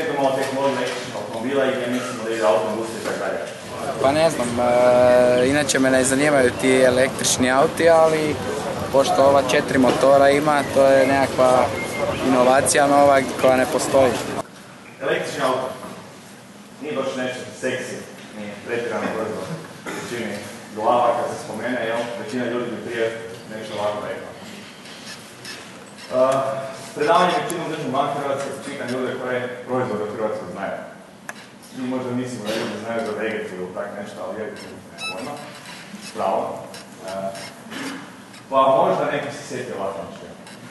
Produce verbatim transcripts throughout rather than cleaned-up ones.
općenito malo tehnologije električnih automobila i gdje mislimo da ide autoindustrija i tako dalje? Pa ne znam, e, inače me ne zanimaju ti električni auti, ali pošto ova četiri motora ima, to je nekakva inovacija nova koja ne postoji. Električni auto nije baš nešto seksi, nije pretjerano brzo, većini glava kad se spomene, jel, većina ljudi bi prije nešto ovako rekla. Uh, predavanje većinom držim van Hrvatske, čitam ljude koje proizvode u Hrvatskoj znaju. Mi možda mislimo da ljudi znaju za veget ili tak nešto, ali veget nema pojma. Spravo. Uh, pa možda neki se sjeti vatničke.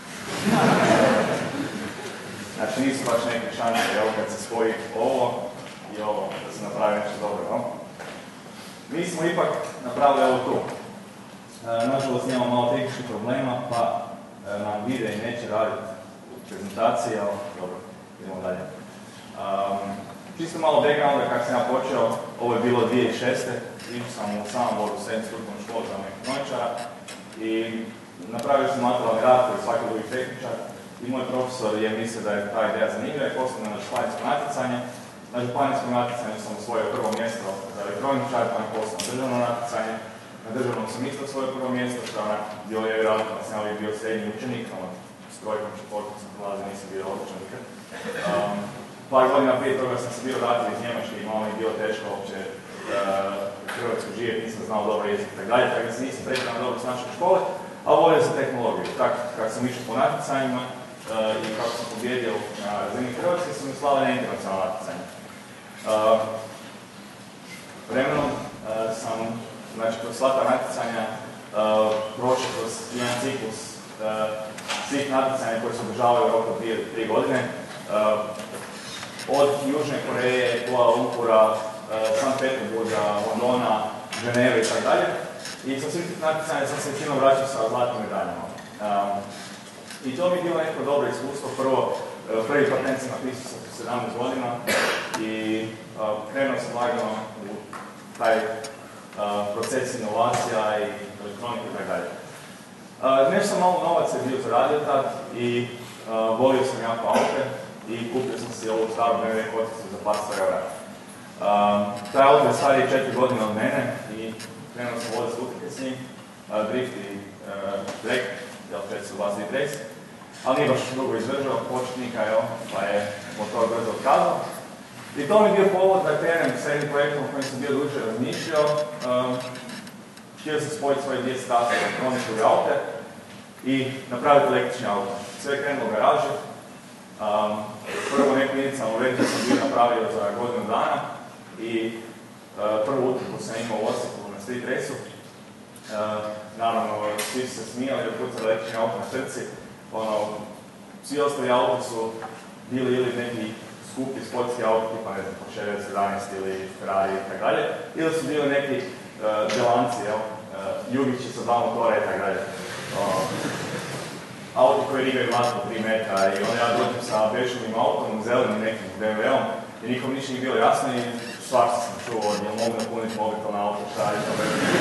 Znači nisu baš neke šanse, jel, kad se spoji ovo i ovo, da se napravi nešto dobro, jel? Mi smo ipak napravili ovo tu. E, nažalost imamo malo tehničkih problema, pa e, nam videi neće raditi u prezentaciji, ali dobro, idemo dalje. Um, čisto malo backgrounda kako sam ja počeo, ovo je bilo dvije tisuće šeste. Išao sam u Samoboru u srednju strukovnu školu za mehaničara i napravio sam maturalni rad koji svaki drugi tehničar. I moj profesor je mislio da je ta ideja zanimljiva i poslao na županijsko natjecanje. Na županijskom natjecanju sam osvojio prvo mjesto za elektroničar, pa je poslao na državno natjecanje. Na državnom sam isto osvojio prvo mjesto, što je onak bilo je vjerojatno da sam ja bio srednji učenik, ono, s trojkom četvorkom sam prolazio, nisam bio odličan nikad. Um, par godina prije toga sam se bio vratio iz Njemačke i malo mi je bilo teško uopće uh, Hrvatsku živjeti, nisam znao dobro jezik i tako dalje, tako da se nisam pretjerano dobro snašao u škole, a volio sam tehnologiju. Tako kako sam išao po natjecanjima uh, i kako sam pobjedio na razini Hrvatske, su mi slali na internacionalno natjecanje. Uh, vremenom uh, sam, znači, kroz sva ta natjecanja uh, prošao kroz jedan ciklus uh, svih natjecanja koji se održavaju u roku dvije do tri godine. Uh, od Južne Koreje, Kuala Lumpura, uh, Sankt Peterburga, Londona, Ženeve i tako dalje. I sa svih tih natjecanja sam se većinom vraćao sa zlatnim medaljama. Um, I to mi je bilo neko dobro iskustvo. Prvo, uh, prvi patent sam napisao sa sedamnaest godina i uh, krenuo sam lagano u taj uh, proces inovacija i elektronike i tako dalje. Uh, nešto sam malo novaca je bio zaradio tad i uh, volio sam jako aute i kupio sam si ovu staru B M W kockicu za par sto eura. Um, taj auto je stariji četiri godine od mene i krenuo sam voditi slutike s njim, uh, drift i uh, drag, jel će se vas i race, ali nije baš dugo izdržao, početnika, jel, pa je motor brzo otkazao. I to mi je bio povod da krenem s jednim projektom o kojem sam bio duže razmišljao. Um, htio sam spojiti svoje dvije strate, elektroniku i aute i napraviti električni auto. Sve je krenulo u garaži. Um, prvo neku inicijalnu verziju sam bio napravio za godinu dana i uh, prvu utrku sam imao u Osijeku na street race-u. Uh, naravno, svi su se smijali da pucali električni auto na trci. Ono, svi ostali auti su bili ili neki skupi sportski auto, tipa ne znam, Porsche sedamnaest ili Ferrari i tako dalje, ili su bili neki uh, delanci, jel, uh, jugići sa dva motora i tako dalje. Uh, auti koji rigaju vatno tri metra i onda ja dođem sa bešovnim autom, zelenim nekim B M W-om i nikom ništa nije bilo jasno i svašta sam čuo, jel mogu napuniti mobitel na auto, šta je to B M W.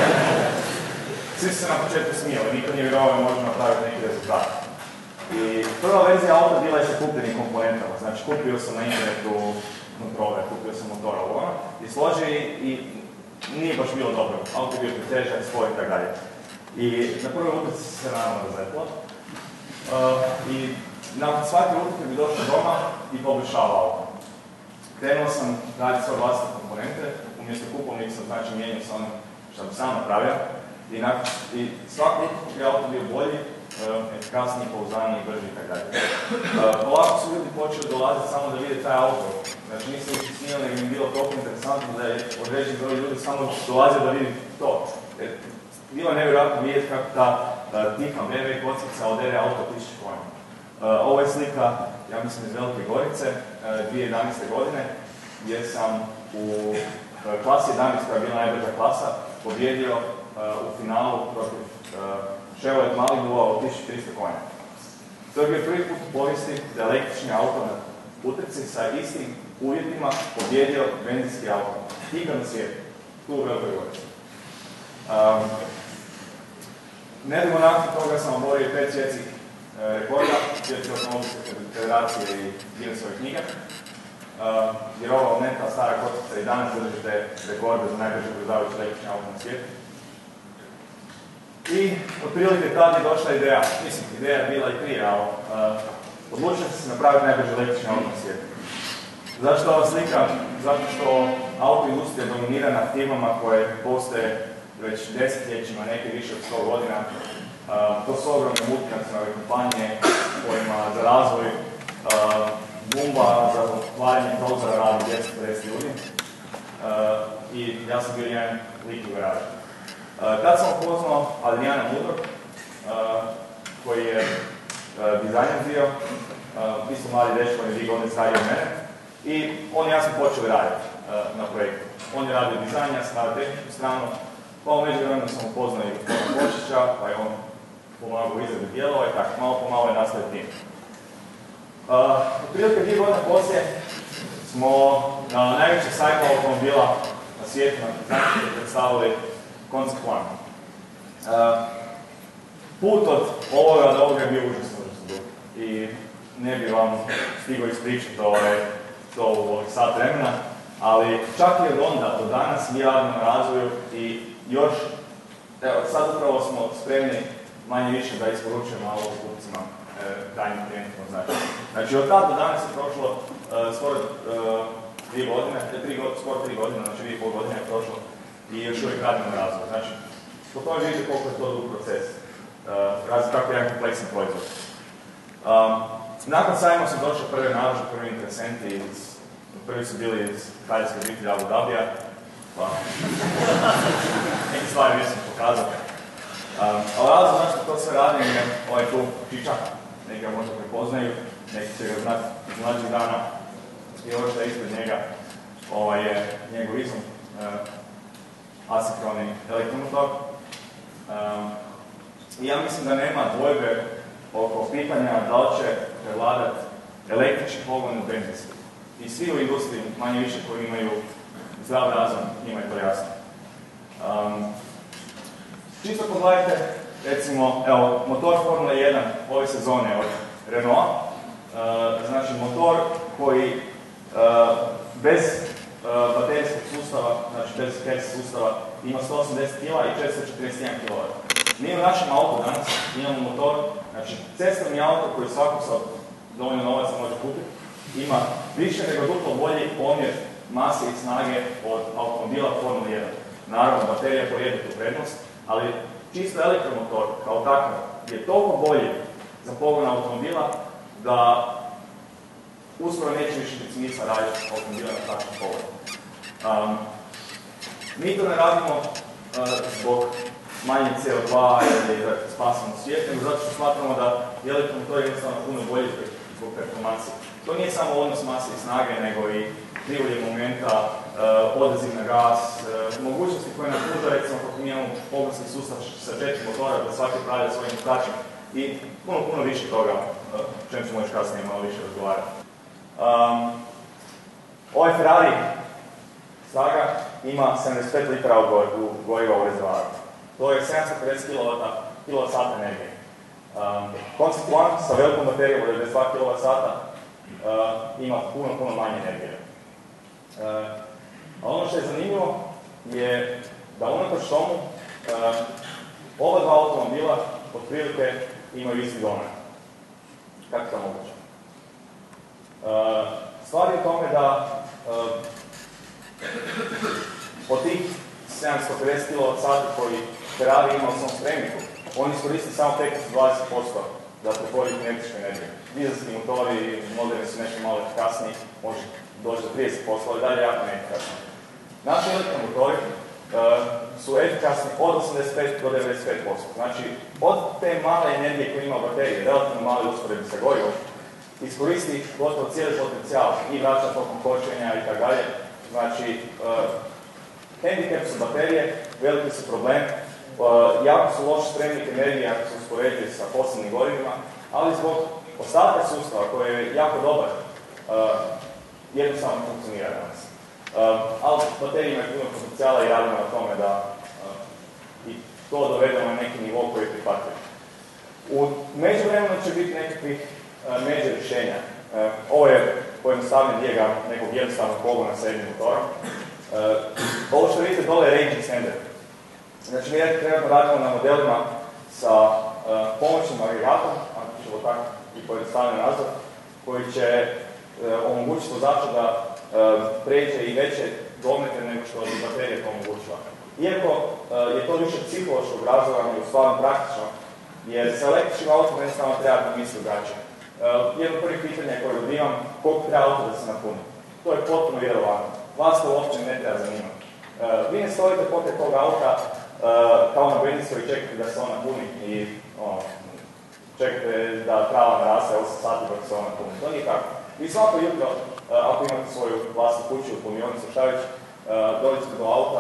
Svi su se na početku smijali, niko nije vjerovao da možemo napraviti neki rezultat. I prva verzija auta bila je sa kupljenim komponentama, znači kupio sam na internetu kontrole, kupio sam motora u ono i složio i, i nije baš bilo dobro, auto je bio pretežak, spoj i tako dalje. I na prvoj utrci se naravno razletilo uh, i nakon svake utrke bi došao doma i poboljšavao auto. Krenuo sam raditi svoje vlastne komponente, umjesto kupovnik sam znači mijenio sa onim što bi sam napravio i, nakon, i svaku utrku je auto bio bolji, efikasniji, pouzdaniji, brži i tako dalje. Polako su ljudi počeli dolaziti samo da vide taj auto. Znači nisu uopće snimali, nego im bilo toliko interesantno da je određen broj ljudi samo dolazio da vidi to. Jer bilo je nevjerojatno vidjeti kako ta tiha B M W kockica odere auto tisuću konja. Ovo je slika, ja mislim, iz Velike Gorice, dvije tisuće jedanaeste godine, gdje sam u klasi jedanaest, koja je bila najbrža klasa, pobjedio u finalu protiv Chevrolet Malibu od tisuću tristo konja. To je bio prvi put u povijesti da električni auto na utrci sa istim uvjetima pobjedio benzinski auto. Ikad na svijetu, tu u Velikoj Gorici. Um, Nedavno nakon toga sam oborio pet svjetskih e, rekorda, Svjetske automobilske federacije i Guinnessove knjige. jer ova neka stara kockica i danas drži te rekorde za najbrže brzdavajući električni auto na svijetu. I otprilike tad je došla ideja, mislim, ideja je bila i prije, ali uh, odlučili ste se napraviti najbrži električni auto na svijetu. Zašto ova slika? Zato što autoindustrija dominirana firmama koje postoje već desetljećima, neke više od sto godina. Uh, to su ogromne multinacionalne kompanije kojima za razvoj uh, bumba za otvaranje prozora radi dvjesto pedeset ljudi. Uh, I ja sam bio jedan lik u garaži. Uh, tad sam upoznao Adriana Mudrog, uh, koji je uh, dizajner bio, uh, isto mladi dečko, on je dvije godine stariji od mene. I on i ja smo počeli raditi uh, na projektu. On je radio dizajn, ja sam radio tehničku stranu, pa u međuvremenu sam upoznao i gospodina Bočića, pa je on pomagao izradu dijelova i tako, malo po malo je nastavio tim. Uh, otprilike dvije godine poslije smo na najvećeg sajta automobila na svijetu na predstavili Concept One. Uh, put od ovoga do ovoga je bio užasno, užasno dug. I ne bi vam stigao ispričati ovaj, to u ovih sat vremena, ali čak i od onda do danas mi radimo na razvoju i još, evo, sad upravo smo spremni manje više da isporučujemo ovo kupcima krajnjim e, klijentima. Znači, znači od tada do danas je prošlo e, skoro e, tri godine, tri, skoro tri godine, znači dvije i pol godine je prošlo i još uvijek radimo na razvoju. Znači, po tome vidite koliko je to dug proces. E, razli tako jedan kompleksan proizvod. Um, nakon sajma su došli prve nalože, prvi interesenti, iz, prvi su bili iz kraljevske obitelji Abu Dhabija, pa neke stvari nisam pokazao. Um, ali razlog zašto to sve radim je ovaj tu Čičak, neki ga možda prepoznaju, neki će ga znati iz mlađih dana i ovo što je ispred njega ovaj je njegov izum, uh, asinkroni elektromotor. Um, I ja mislim da nema dvojbe oko pitanja da li će prevladati električni pogon u benzinski. I svi u industriji, manje više koji imaju zdrav razum, njima je to jasno. Um, čisto pogledajte, recimo, evo, motor Formula jedan ove sezone od Renaulta, uh, znači motor koji uh, bez uh, baterijskog sustava, znači bez Hertz sustava, ima sto osamdeset kila i četiristo četrdeset jedan kilovata. Mi u našem autu danas imamo motor, znači cestovni auto koji svako sa dovoljno novaca može kupiti, ima više nego duplo bolji omjer mase i snage od automobila Formula jedan. Naravno, baterija pojede tu prednost, ali čisto elektromotor kao takav je toliko bolji za pogon automobila da uskoro neće više biti smisla raditi automobila na takvom pogonu. Um, mi to ne radimo uh, zbog manje C O dva ili da spasimo svijet, nego zato što smatramo da je elektromotor jednostavno puno bolji zbog performancije. To nije samo odnos mase i snage, nego i krivulje momenta, uh, odaziv na gas, uh, mogućnosti koje nam pruža, recimo kako mi imamo pogonski sustav sa četiri motora da svaki upravlja svojim tračem i puno, puno više toga, o uh, čem ćemo još kasnije malo više razgovarati. Um, ovaj Ferrari Saga ima sedamdeset pet litara u goriva u rezervoaru. To je sedamsto pedeset kilovat sata energije. Um, Concept One sa velikom baterijom od devedeset dva kilovat sata uh, ima puno, puno manje energije. Uh, a ono što je zanimljivo je da unatoč tomu uh, ova dva automobila otprilike imaju isti domen. Kako je to moguće? Uh, stvar je u tome da uh, od tih sedamsto pedeset kilovat sata koji Ferrari ima u svom spremniku, oni iskoristi samo petnaest do dvadeset posto da pretvori kinetičku energiju. Dizelski motori, moderni su nešto malo efikasniji, može doći do trideset posto, ali dalje jako neefikasni. Naši elektromotori uh, su efikasni od osamdeset pet do devedeset pet posto. Znači, od te male energije koje ima baterije, relativno male usporedbi sa gorivom, iskoristi gotovo cijeli potencijal i vraća tokom kočenja i tako dalje. Znači, uh, handicap su baterije, veliki su problem, uh, jako su loš spremnik energije ako se uspoređuje sa fosilnim gorivima, ali zbog ostatka sustava koji je jako dobar, uh, jednostavno funkcionira danas. Uh, ali baterije imaju puno potencijala i radimo na tome da uh, i to dovedemo na neki nivo koji je prihvatljiv. U međuvremenu će biti nekakvih uh, među rješenja. Uh, ovo je pojednostavljen dijagram nekog jednostavnog pogona sa jednim motorom. Ovo što vidite dole je range extender. Znači mi trenutno radimo na modelima sa pomoćnim agregatom, ako ćemo tako i pojednostavljen nazvat, koji će omogućiti vozaču da pređe i veće domete nego što bi baterija to omogućila. Iako je to više psihološkog razloga nego stvarno praktično, jer sa električnim autom jednostavno treba pomisliti drugačije. Jedno prvih pitanja koje dobivam, koliko treba auto da se napuni. To je potpuno irelevantno. Vas to uopće ne treba zanimati. Vi ne stojite pored tog auta kao na benzinskoj i čekate da se on napuni i ono, čekate da trava naraste osam sati dok se on napuni. To nije tako. Vi svako jutro, ako imate svoju vlastnu kuću u punionicu, šta već, dođete do auta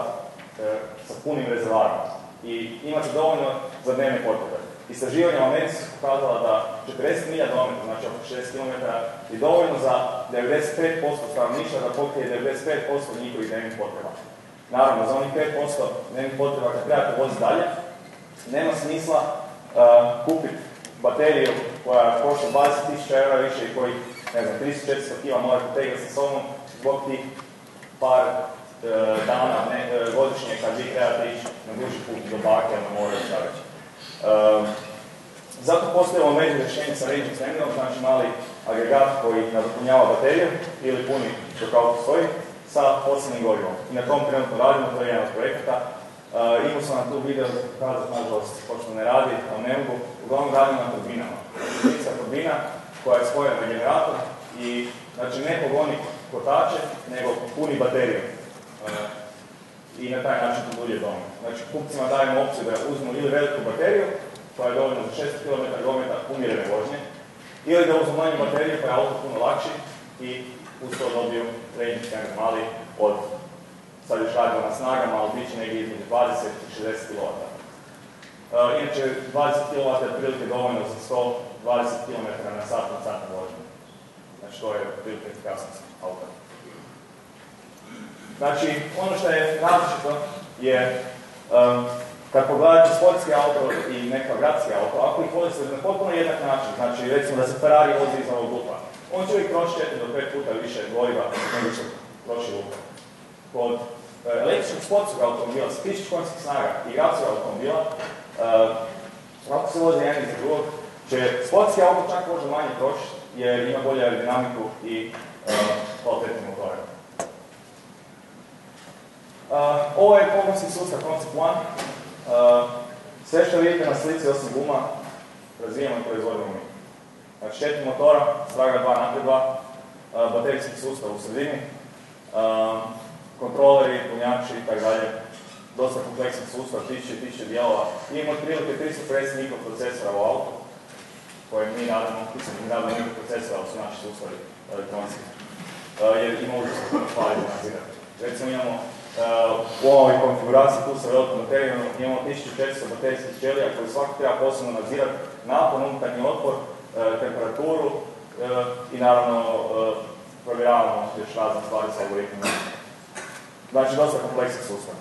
sa punim rezervarom i imate dovoljno za dnevne potrebe. Istraživanja u Americi su pokazala da četrdeset milja dometra, znači oko šezdeset kilometara, je dovoljno za devedeset pet posto stanovništva da pokrije devedeset pet posto njihovih dnevnih potreba. Naravno, za onih pet posto dnevnih potreba kad trebate voziti dalje, nema smisla uh, kupiti bateriju koja košta dvadeset tisuća eura više i koji, ne znam, tristo do četiristo kila morate tegati sa sobom zbog tih par uh, dana ne, uh, godišnje kad vi trebate ići na duži put do bake, na more i šta već. Uh, zato postoje ovo među rješenje sa range extenderom, znači mali agregat koji nadopunjava bateriju ili puni dok auto stoji sa posebnim gorivom. I na tom trenutno radimo, to je jedan od projekata. Uh, imao sam na tu video za pokazati, nažalost, pošto ne radi, ali ne mogu. Uglavnom radimo na turbinama. Turbinica turbina koja je spojena na generator i znači ne pogoni kotače, nego puni bateriju. Uh, I na taj način to dulje domet. Znači kupcima dajemo opciju da uzmu ili veliku bateriju, koja je dovoljna za šesto kilometara dometa umjerene vožnje, ili da uzmu manju bateriju koja je auto puno lakši i uz to dobiju range extender mali od, sad još radimo na snagama, ali bit će negdje između dvadeset i šezdeset kilovata. Uh, inače, dvadeset kilovata je otprilike dovoljno za sto dvadeset kilometara na sat na sat vožnje. Znači to je otprilike efikasnost auta. Znači, ono što je različito je, um, kad pogledate sportski auto i neka gradski auto, ako ih vozite na potpuno jednak način, znači recimo da se Ferrari vozi iz ovog lupa, on će uvijek troši četiri do pet puta više goriva nego što troši lupa. Kod uh, električnog sportskog automobila sa tisuću konjskih snaga i gradskog automobila, uh, ako se vozi jedan iz drugog, će sportski auto čak možda manje trošiti jer ima bolju aerodinamiku i uh, kvalitetni motor. Uh, ovo je pogonski sustav Concept One. Uh, sve što vidite na slici osim guma, razvijamo i proizvodimo mi. Znači četiri motora, Straga dva naspram dva, uh, baterijski sustav u sredini, uh, kontroleri, punjači itd. Dosta kompleksan sustav, tisuće i tisuće dijelova. Imamo otprilike tristo pedeset mikroprocesora u autu, koje mi radimo, mi radimo mikroprocesora, ali su naši sustavi elektronski. Uh, jer ima užasno puno stvari za nadzirati. Recimo imamo Uh, u ovoj konfiguraciji tu sa velikom baterijom imamo tisuću četiristo baterijskih ćelija koje svako treba posebno nadzirati napon, unutarnji otpor, uh, temperaturu uh, i naravno uh, provjeravamo još razne stvari sa algoritmima. Znači, dosta kompleksan sustav.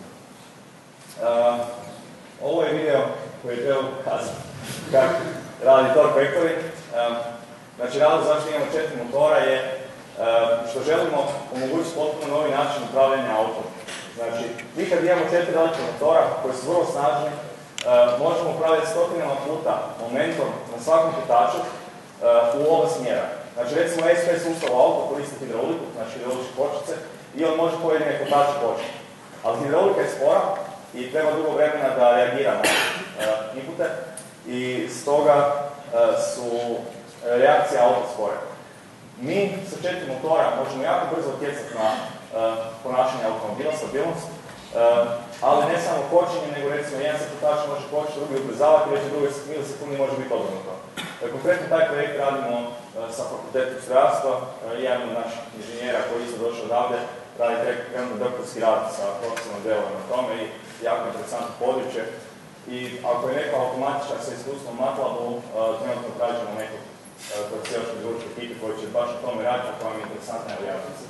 Uh, ovo je video koji je trebao pokazati kako radi Torque Factory. Uh, znači, razlog zašto imamo četiri motora je uh, što želimo omogućiti potpuno novi način upravljanja autom. Znači, mi kad imamo četiri različita motora koji su vrlo snažni, uh, možemo upravljati stotinama puta momentom na svakom kotaču uh, u oba smjera. Znači, recimo S P sustav u auto koristi hidrauliku, znači hidrauličke kočnice, i on može pojedine kotače početi. Ali hidraulika je spora i treba dugo vremena da reagira na uh, inpute i stoga uh, su reakcije auta spore. Mi sa četiri motora možemo jako brzo utjecati na Uh, ponašanje automobila, stabilnost, uh, ali ne samo kočenje, nego recimo jedan se kotač može kočiti, drugi ubrzavati, već u drugoj milisekundi može biti obrnuto. Uh, konkretno taj projekt radimo uh, sa fakultetom strojarstva, uh, jedan od naših inženjera koji isto došao odavde, radi trenutno doktorski rad sa profesionalnom delom na tome i jako interesantno područje. I ako je neka automatičar sa iskustvom MATLABu, uh, trenutno tražimo nekog uh, kod cijeloške društve ekipe koji će baš o tome raditi, ako vam je interesantna javnica.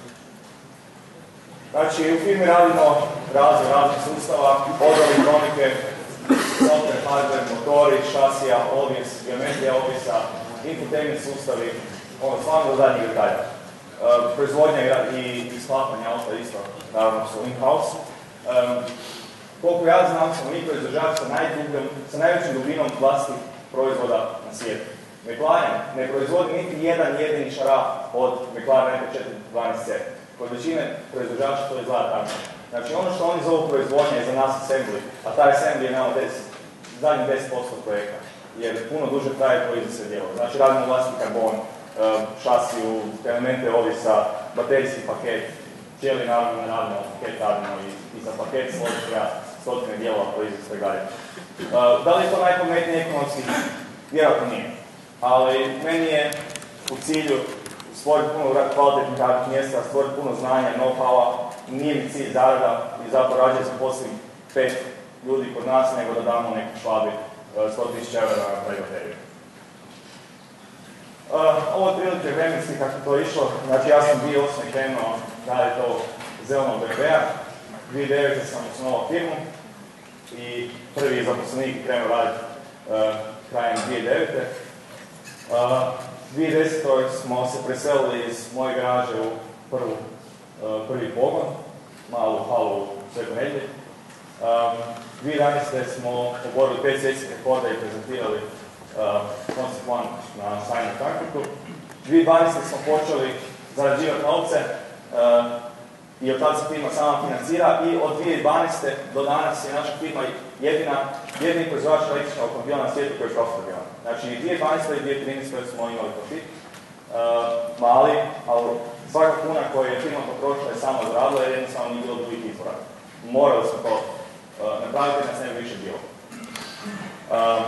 Znači, u firmi radimo razvoj raznih sustava, od elektronike, software, hardware, motori, šasija, obvis, geometrija obvisa, infotainment sustavi, ono stvarno do zadnjih detalja. proizvodnja i, i sklapanje auta isto, naravno su in-house. Um, koliko ja znam, smo mi proizvođači sa, sa najvećim dubinom vlastitih proizvoda na svijetu. McLaren ne proizvodi niti jedan jedini šaraf od McLaren M P četiri dvanaest C. Kod većine proizvođača to izgleda tako. Znači ono što oni zovu proizvodnja je za nas assembly, a taj assembly je nama zadnjih deset posto projekta. Jer puno duže traje proizvod sve djelo. Znači radimo vlastni karbon, šasiju, elemente ovisa, baterijski paket, cijeli naravno radimo, paket radimo i, i za paket složiti treba stotine dijelova proizvod sve dalje. Da li je to najpametnije ekonomski? Vjerojatno nije. Ali meni je u cilju stvoriti puno kvalitetnih radnih mjesta, stvoriti puno znanja, know-howa, nije mi cilj zarada i zapravo rađe smo posljednjih pet ljudi kod nas nego da damo nekom švabi sto tisuća eura na napravi bateriju. Uh, ovo je prilike vremenski kako to išlo, znači ja sam dvije tisuće osme krenuo raditi ovo zelenog B P A, dvije tisuće devete sam osnovao firmu i prvi zaposlenik krenuo raditi uh, krajem dvije tisuće devete. Uh, dvije tisuće desete smo se preselili iz moje garaže u prvu, uh, prvi pogon, malu halu u Svetoj Nedjelji. Um, dvije tisuće jedanaeste smo oborili pet svjetskih rekorda i prezentirali koncept plan na Science Frankfurtu. dvije tisuće dvanaeste smo počeli zarađivati novce uh, i od tada se firma sama financira i od dvije tisuće dvanaeste do danas je naša firma jedina, jedini proizvođač električnog automobila na svijetu koji je profitabilan. Znači i dvije tisuće dvanaeste i dvije tisuće trinaeste smo imali profit. Uh, mali, ali svaka kuna koju je firma potrošila je sama zaradila jer jednostavno nije bilo drugih izbora. Morali smo to uh, napraviti jer nas ne bi više bilo. Uh,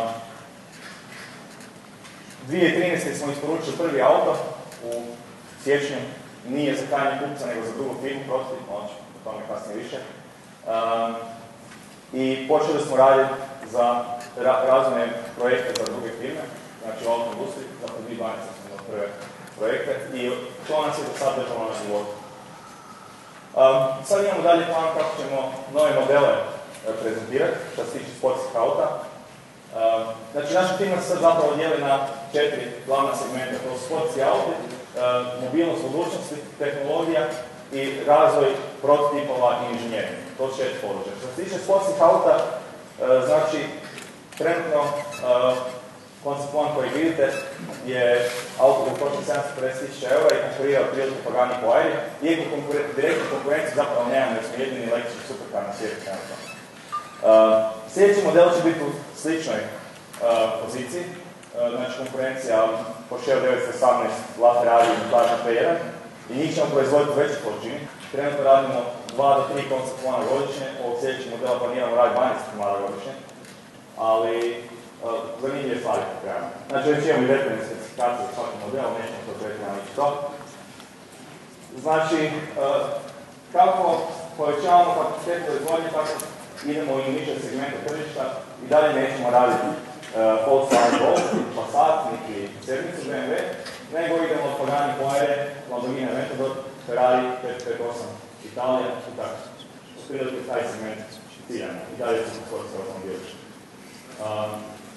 dvije tisuće trinaeste smo isporučili prvi auto u siječnju, nije za krajnjeg kupca nego za drugu firmu, protiv, moći, o tome kasnije više. Um, I počeli smo raditi za ra razvojne projekte za druge firme, znači u auto industriji, za dvije tisuće dvanaeste smo imali prve projekte i to nas je do sad držalo na životu. Um, sad imamo dalje plan kako ćemo nove modele prezentirati, što se tiče sportskih auta. Uh, znači, naša firma se sad zapravo dijeli na četiri glavna segmenta, to su sportski auti, uh, mobilnost budućnosti, tehnologija i razvoj prototipova i inženjering. To su četiri područja. Što se tiče sportskih auta, uh, znači, trenutno uh, koncept plan koji vidite je auto koji košta sedamsto pedeset tisuća eura i konkurira od prilike Pagani po Airi, iako konkuren, direktnu konkurenciju zapravo nemamo jer smo jedini električni superkar na svijetu trenutno. Uh, sljedeći model će biti u sličnoj uh, poziciji, uh, znači konkurencija Porsche devetsto osamnaest, LaFerrari i Plaza P jedan i njih ćemo proizvoditi u većoj količini. Trenutno radimo dva do tri koncept plana godišnje, ovog sljedećeg modela planiramo raditi dvanaest komada godišnje, ali uh, zanimljive stvari pokreamo. Znači već imamo i detaljne specifikacije za svaki model, nećemo to pretjerano ići to. Znači, uh, kako povećavamo kapacitet proizvodnje, tako idemo u niže segmente tržišta i dalje nećemo raditi uh, Volkswagen Golf, Passat, niti sedmicu B M W, nego idemo od Pagani po Aire, Lamborghini Aventador, Ferrari pet pet osam Italija i tako. U prilike taj segment ciljamo i dalje ćemo sportski automobili. Um,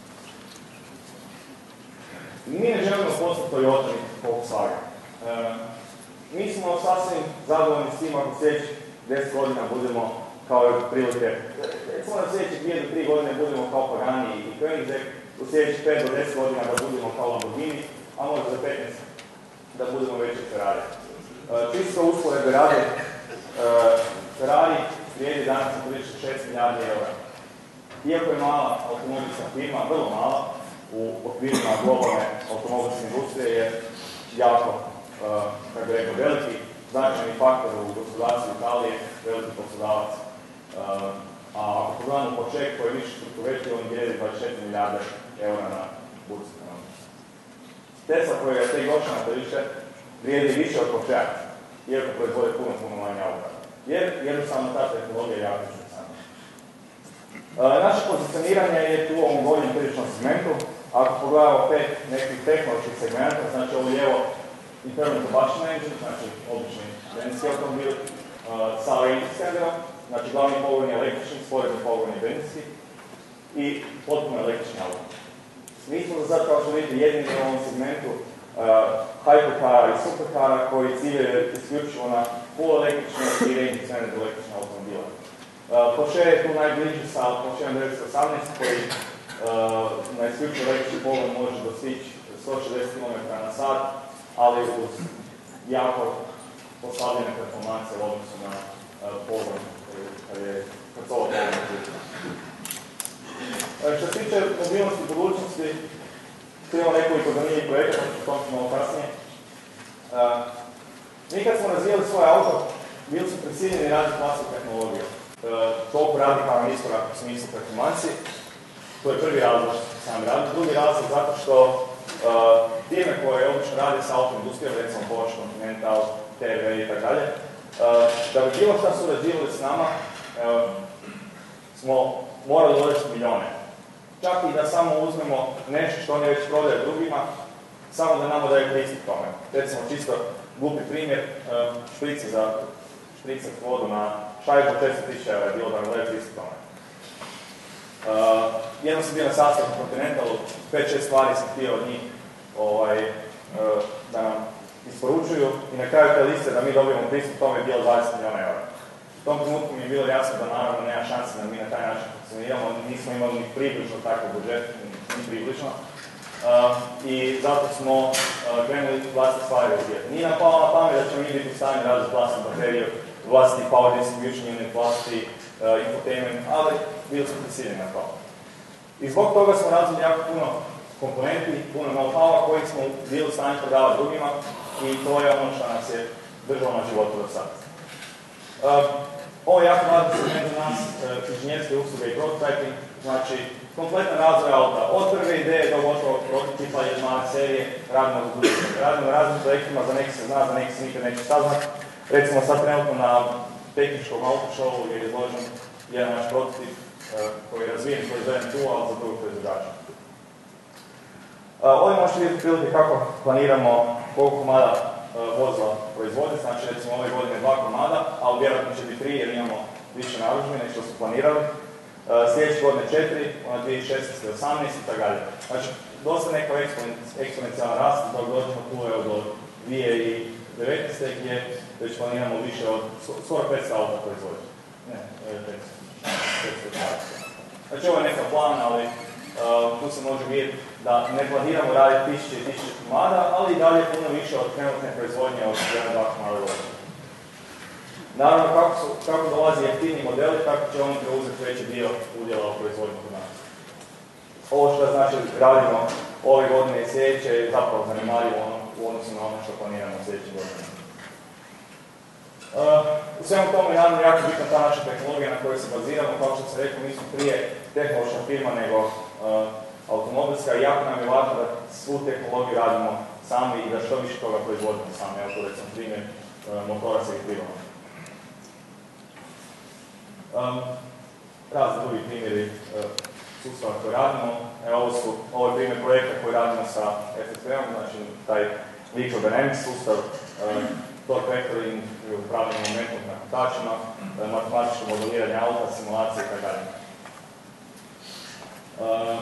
mi ne želimo postati Toyota i Volkswagen. Um, mi smo sasvim zadovoljni s tim ako sljedećih deset godina budemo kao prilike, recimo na sljedećih dvije do tri godine budemo kao Pagani i Koenigsegg, u sljedećih pet do deset godina da budemo kao Lamborghini, a možda za petnaest da budemo veći Ferrari. Uh, čisto usporedbe rade, uh, Ferrari vrijedi danas na tržištu šest milijardi eura. Iako je mala automobilska firma, vrlo mala, u okvirima globalne automobilske industrije je jako, uh, kako bi rekao, veliki, značajni faktor u gospodarstvu Italije, veliki poslodavac. Uh, a ako pogledamo Porsche koji je više strukturu veći, on vrijedi dvadeset četiri milijarde eura na burzi. Tesla koja je tek došla na tržište vrijedi više od Porsche, iako proizvode puno, puno manje auta. Jer jednostavno ta tehnologija je jako interesantna. Uh, naše pozicioniranje je tu u ovom gornjem tržišnom segmentu. Ako pogledamo pet nekih tehnoloških segmenta, znači ovo lijevo internal combustion engine, znači obični benzinski automobil, uh, sa range extenderom, znači glavni pogon je električni, sporedni pogon je benzinski i potpuno električni auto. Mi smo za sad, kao što vidite, jedini u ovom segmentu uh, hypercara i supercara koji ciljaju isključivo na full električne i range extended električne automobile. Uh, Porsche je tu najbliži sa Porsche devetsto osamnaest koji uh, na isključivo električni pogon može dostići sto šezdeset kilometara na sat, ali uz jako postavljene performanse u odnosu na uh, pogon kad je krcova pogon. Uh, što se tiče mobilnosti i budućnosti, tu imamo nekoliko zanimljivih projekata, o tom ću malo kasnije. Uh, mi kad smo razvijali svoj auto, bili su prisiljeni raditi vlastnu tehnologiju. Uh, toliko radikalan iskorak u smislu performansi. To je prvi razlog što sam radio. Drugi razlog zato što uh, firme koje obično rade sa autoindustrijom, recimo Porsche, Continental, T V i tako dalje, da bi bilo šta surađivali s nama, uh, smo morali uložiti milijone. Čak i da samo uzmemo nešto što oni već prodaju drugima, samo da nama daju pristup tome. Recimo čisto glupi primjer, uh, šprice za špricati vodu na šajbu četiristo tisuća eura je bilo da nam daju pristup tome. Uh, jednom sam bio na sastanku u Continentalu, pet šest stvari sam htio od njih ovaj, uh, da nam isporučuju i na kraju te liste da mi dobijemo pristup tome je bilo dvadeset milijuna eura. U tom trenutku mi je bilo jasno da naravno nema šanse da mi na taj način funkcioniramo, nismo imali ni približno takav budžet, ni približno. Uh, I zato smo uh, krenuli vlastne stvari razvijati. Nije nam palo na pamet da ćemo mi biti u stanju razviti vlastnu bateriju, vlastni power distribution unit, vlastni uh, infotainment, ali bili smo prisiljeni na to. I zbog toga smo razvili jako puno komponenti, puno know-howa koji smo bili u stanju prodavati drugima i to je ono što nas je držalo na životu do sada. Uh, ovo je jako važno segment za nas, uh, inženjerske usluge i prototyping, znači kompletan razvoj auta, od prve ideje do gotovog prototipa jedne male serije, radimo za budućnost. Radimo na raznim projektima, za neki se zna, za neki se nikad neće saznat. Recimo sad trenutno na tehničkom autošovu je izložen jedan naš prototip uh, koji je razvijen, koji je zove tu, ali za drugog proizvođača. Uh, ovdje možete vidjeti prilike kako planiramo koliko komada uh, vozila proizvoditi, znači recimo ove godine dva komada, ali vjerojatno će biti tri jer imamo više narudžbi nego što su planirali. Uh, sljedeće godine četiri, ona dvije tisuće šesnaeste osamnaest i tako dalje. Znači, dosta neko eksponencijalan rast, dok dođemo tu evo do dvije tisuće devetnaeste gdje već planiramo više od skoro petsto auta proizvoditi. Ne, petsto. Znači, ovo je neka plan, ali uh, tu se može vidjeti da ne planiramo raditi tisuće i tisuće komada, ali i dalje puno više od trenutne proizvodnje od jedan dva komada godine. Naravno, kako, su, kako dolazi jeftiniji modeli, tako će on preuzeti veći dio udjela u proizvodnju kod nas. Ovo što znači radimo ove godine i sljedeće je zapravo zanemarivo ono, u odnosu na ono što planiramo u sljedećim godinama. Uh, u svemu tome je naravno jako bitna ta naša tehnologija na kojoj se baziramo. Kao što sam rekao, mi smo prije tehnološka firma nego uh, automobilska i jako nam je važno da svu tehnologiju radimo sami i da što više toga proizvodimo sami. Evo to recimo primjer uh, motora sa elektrivom. Um, razni drugi primjeri uh, sustava koje radimo. Evo, ovo, su, ovo je primjer projekta koji radimo sa F F V-om, znači taj Vehicle Dynamics sustav, uh, torque vectoring, upravljanje momentom na kotačima, uh, matematičko modeliranje auta, simulacije itd. Uh,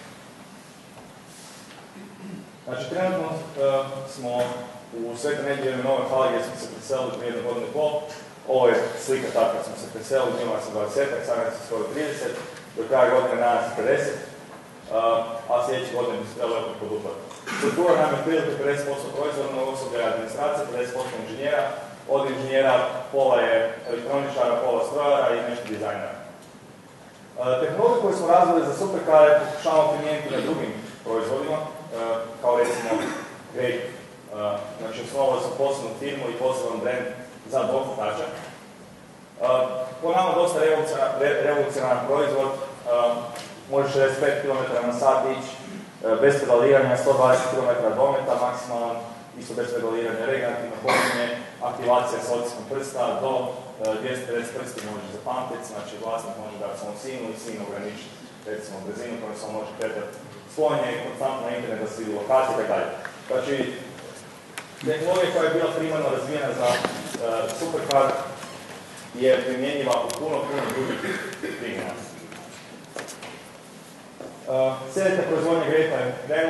znači, trenutno uh, smo u Svetoj Nedjelji jednoj novoj hali gdje smo se preselili prije jednu godinu i pol. Ovo je slika tako kad smo se preselili, bilo nas je dvadeset, sad nas je skoro trideset, do kraja godine nas je pedeset, uh, a sljedeće godine bi se trebalo opet poduplati. Struktura nam je otprilike pedeset posto proizvodnog osoblja administracije, pedeset posto inženjera, od inženjera pola je elektroničara, pola strojara i nešto dizajnera. Uh, tehnologiju koju smo razvili za superkare pokušavamo primijeniti na drugim proizvodima, uh, kao recimo Grape. Uh, znači, osnovali smo posebnu firmu i poseban brand za dvokotače. Uh, po nama dosta revolucionaran proizvod, uh, može šezdeset pet kilometara na sat ići, uh, bez pedaliranja, sto dvadeset kilometara dometa, maksimalan, isto bez pedaliranja, regenerativno poljenje, aktivacija s otiskom prsta, do uh, dvjesto pedeset prsti može zapamtiti, znači vlasnik može dati samo sinu i sin ograničiti, recimo brzinu kojom se može kretati spojenje i konstantno na internet da se vidi lokacije itd. Znači, tehnologija koja je bila primarno razvijena za uh, supercar je primjenjiva u puno, puno drugih primjena. Uh, Sljedeća proizvodnja Grape je krenula,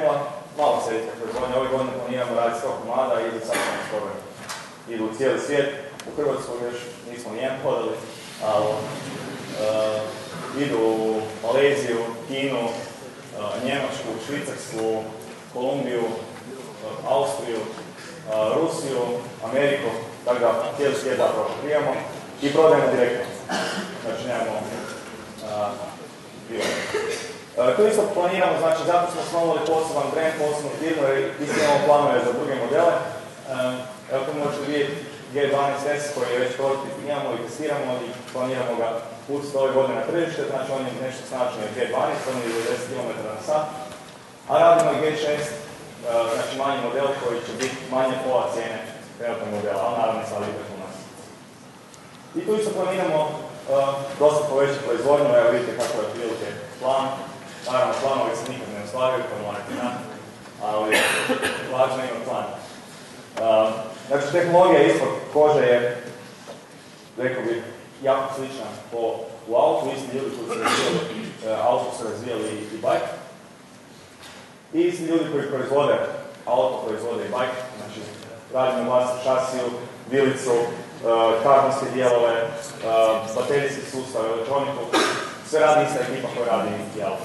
malo serijska proizvodnja. Ove godine planiramo raditi sto komada i idu sad ćemo skoro. Idu u cijeli svijet. U Hrvatsku još nismo nijem hodili, ali uh, idu u Maleziju, Kinu, uh, Njemačku, Švicarsku, Kolumbiju, uh, Austriju, uh, Rusiju, Ameriku, tako da cijeli svijet zapravo pokrijemo i prodajemo direktno. Znači nemamo uh, bilo. Uh, tu isto planiramo, znači zato smo osnovali poseban brand, posebnu firmu jer isto imamo planove za druge modele. Uh, evo tu možete vidjeti G dvanaest S koji je već prototip imamo i testiramo i planiramo ga pustiti ove godine na tržište, znači on je nešto snažniji od G dvanaest, on je devedeset kilometara na sat. A radimo i G šest, uh, znači manji model koji će biti manje pola cijene trenutnog modela, ali naravno sad ide u nas. I tu isto planiramo uh, dosta povećati proizvodnju, evo vidite kako je otprilike plan. Naravno, planovi se nikad ne ostvaruju, to morate znati, ali važno je imati plan. Uh, znači, tehnologija ispod kože je, rekao bih, jako slična po, u autu, isti ljudi koji su razvijali uh, auto su razvijali i, i bajk. I isti ljudi koji proizvode auto, proizvode i bajk, znači radimo vlastnu šasiju, vilicu, uh, karbonske dijelove, uh, baterijski sustav, elektroniku, sve radi ista ekipa koja radi i auto.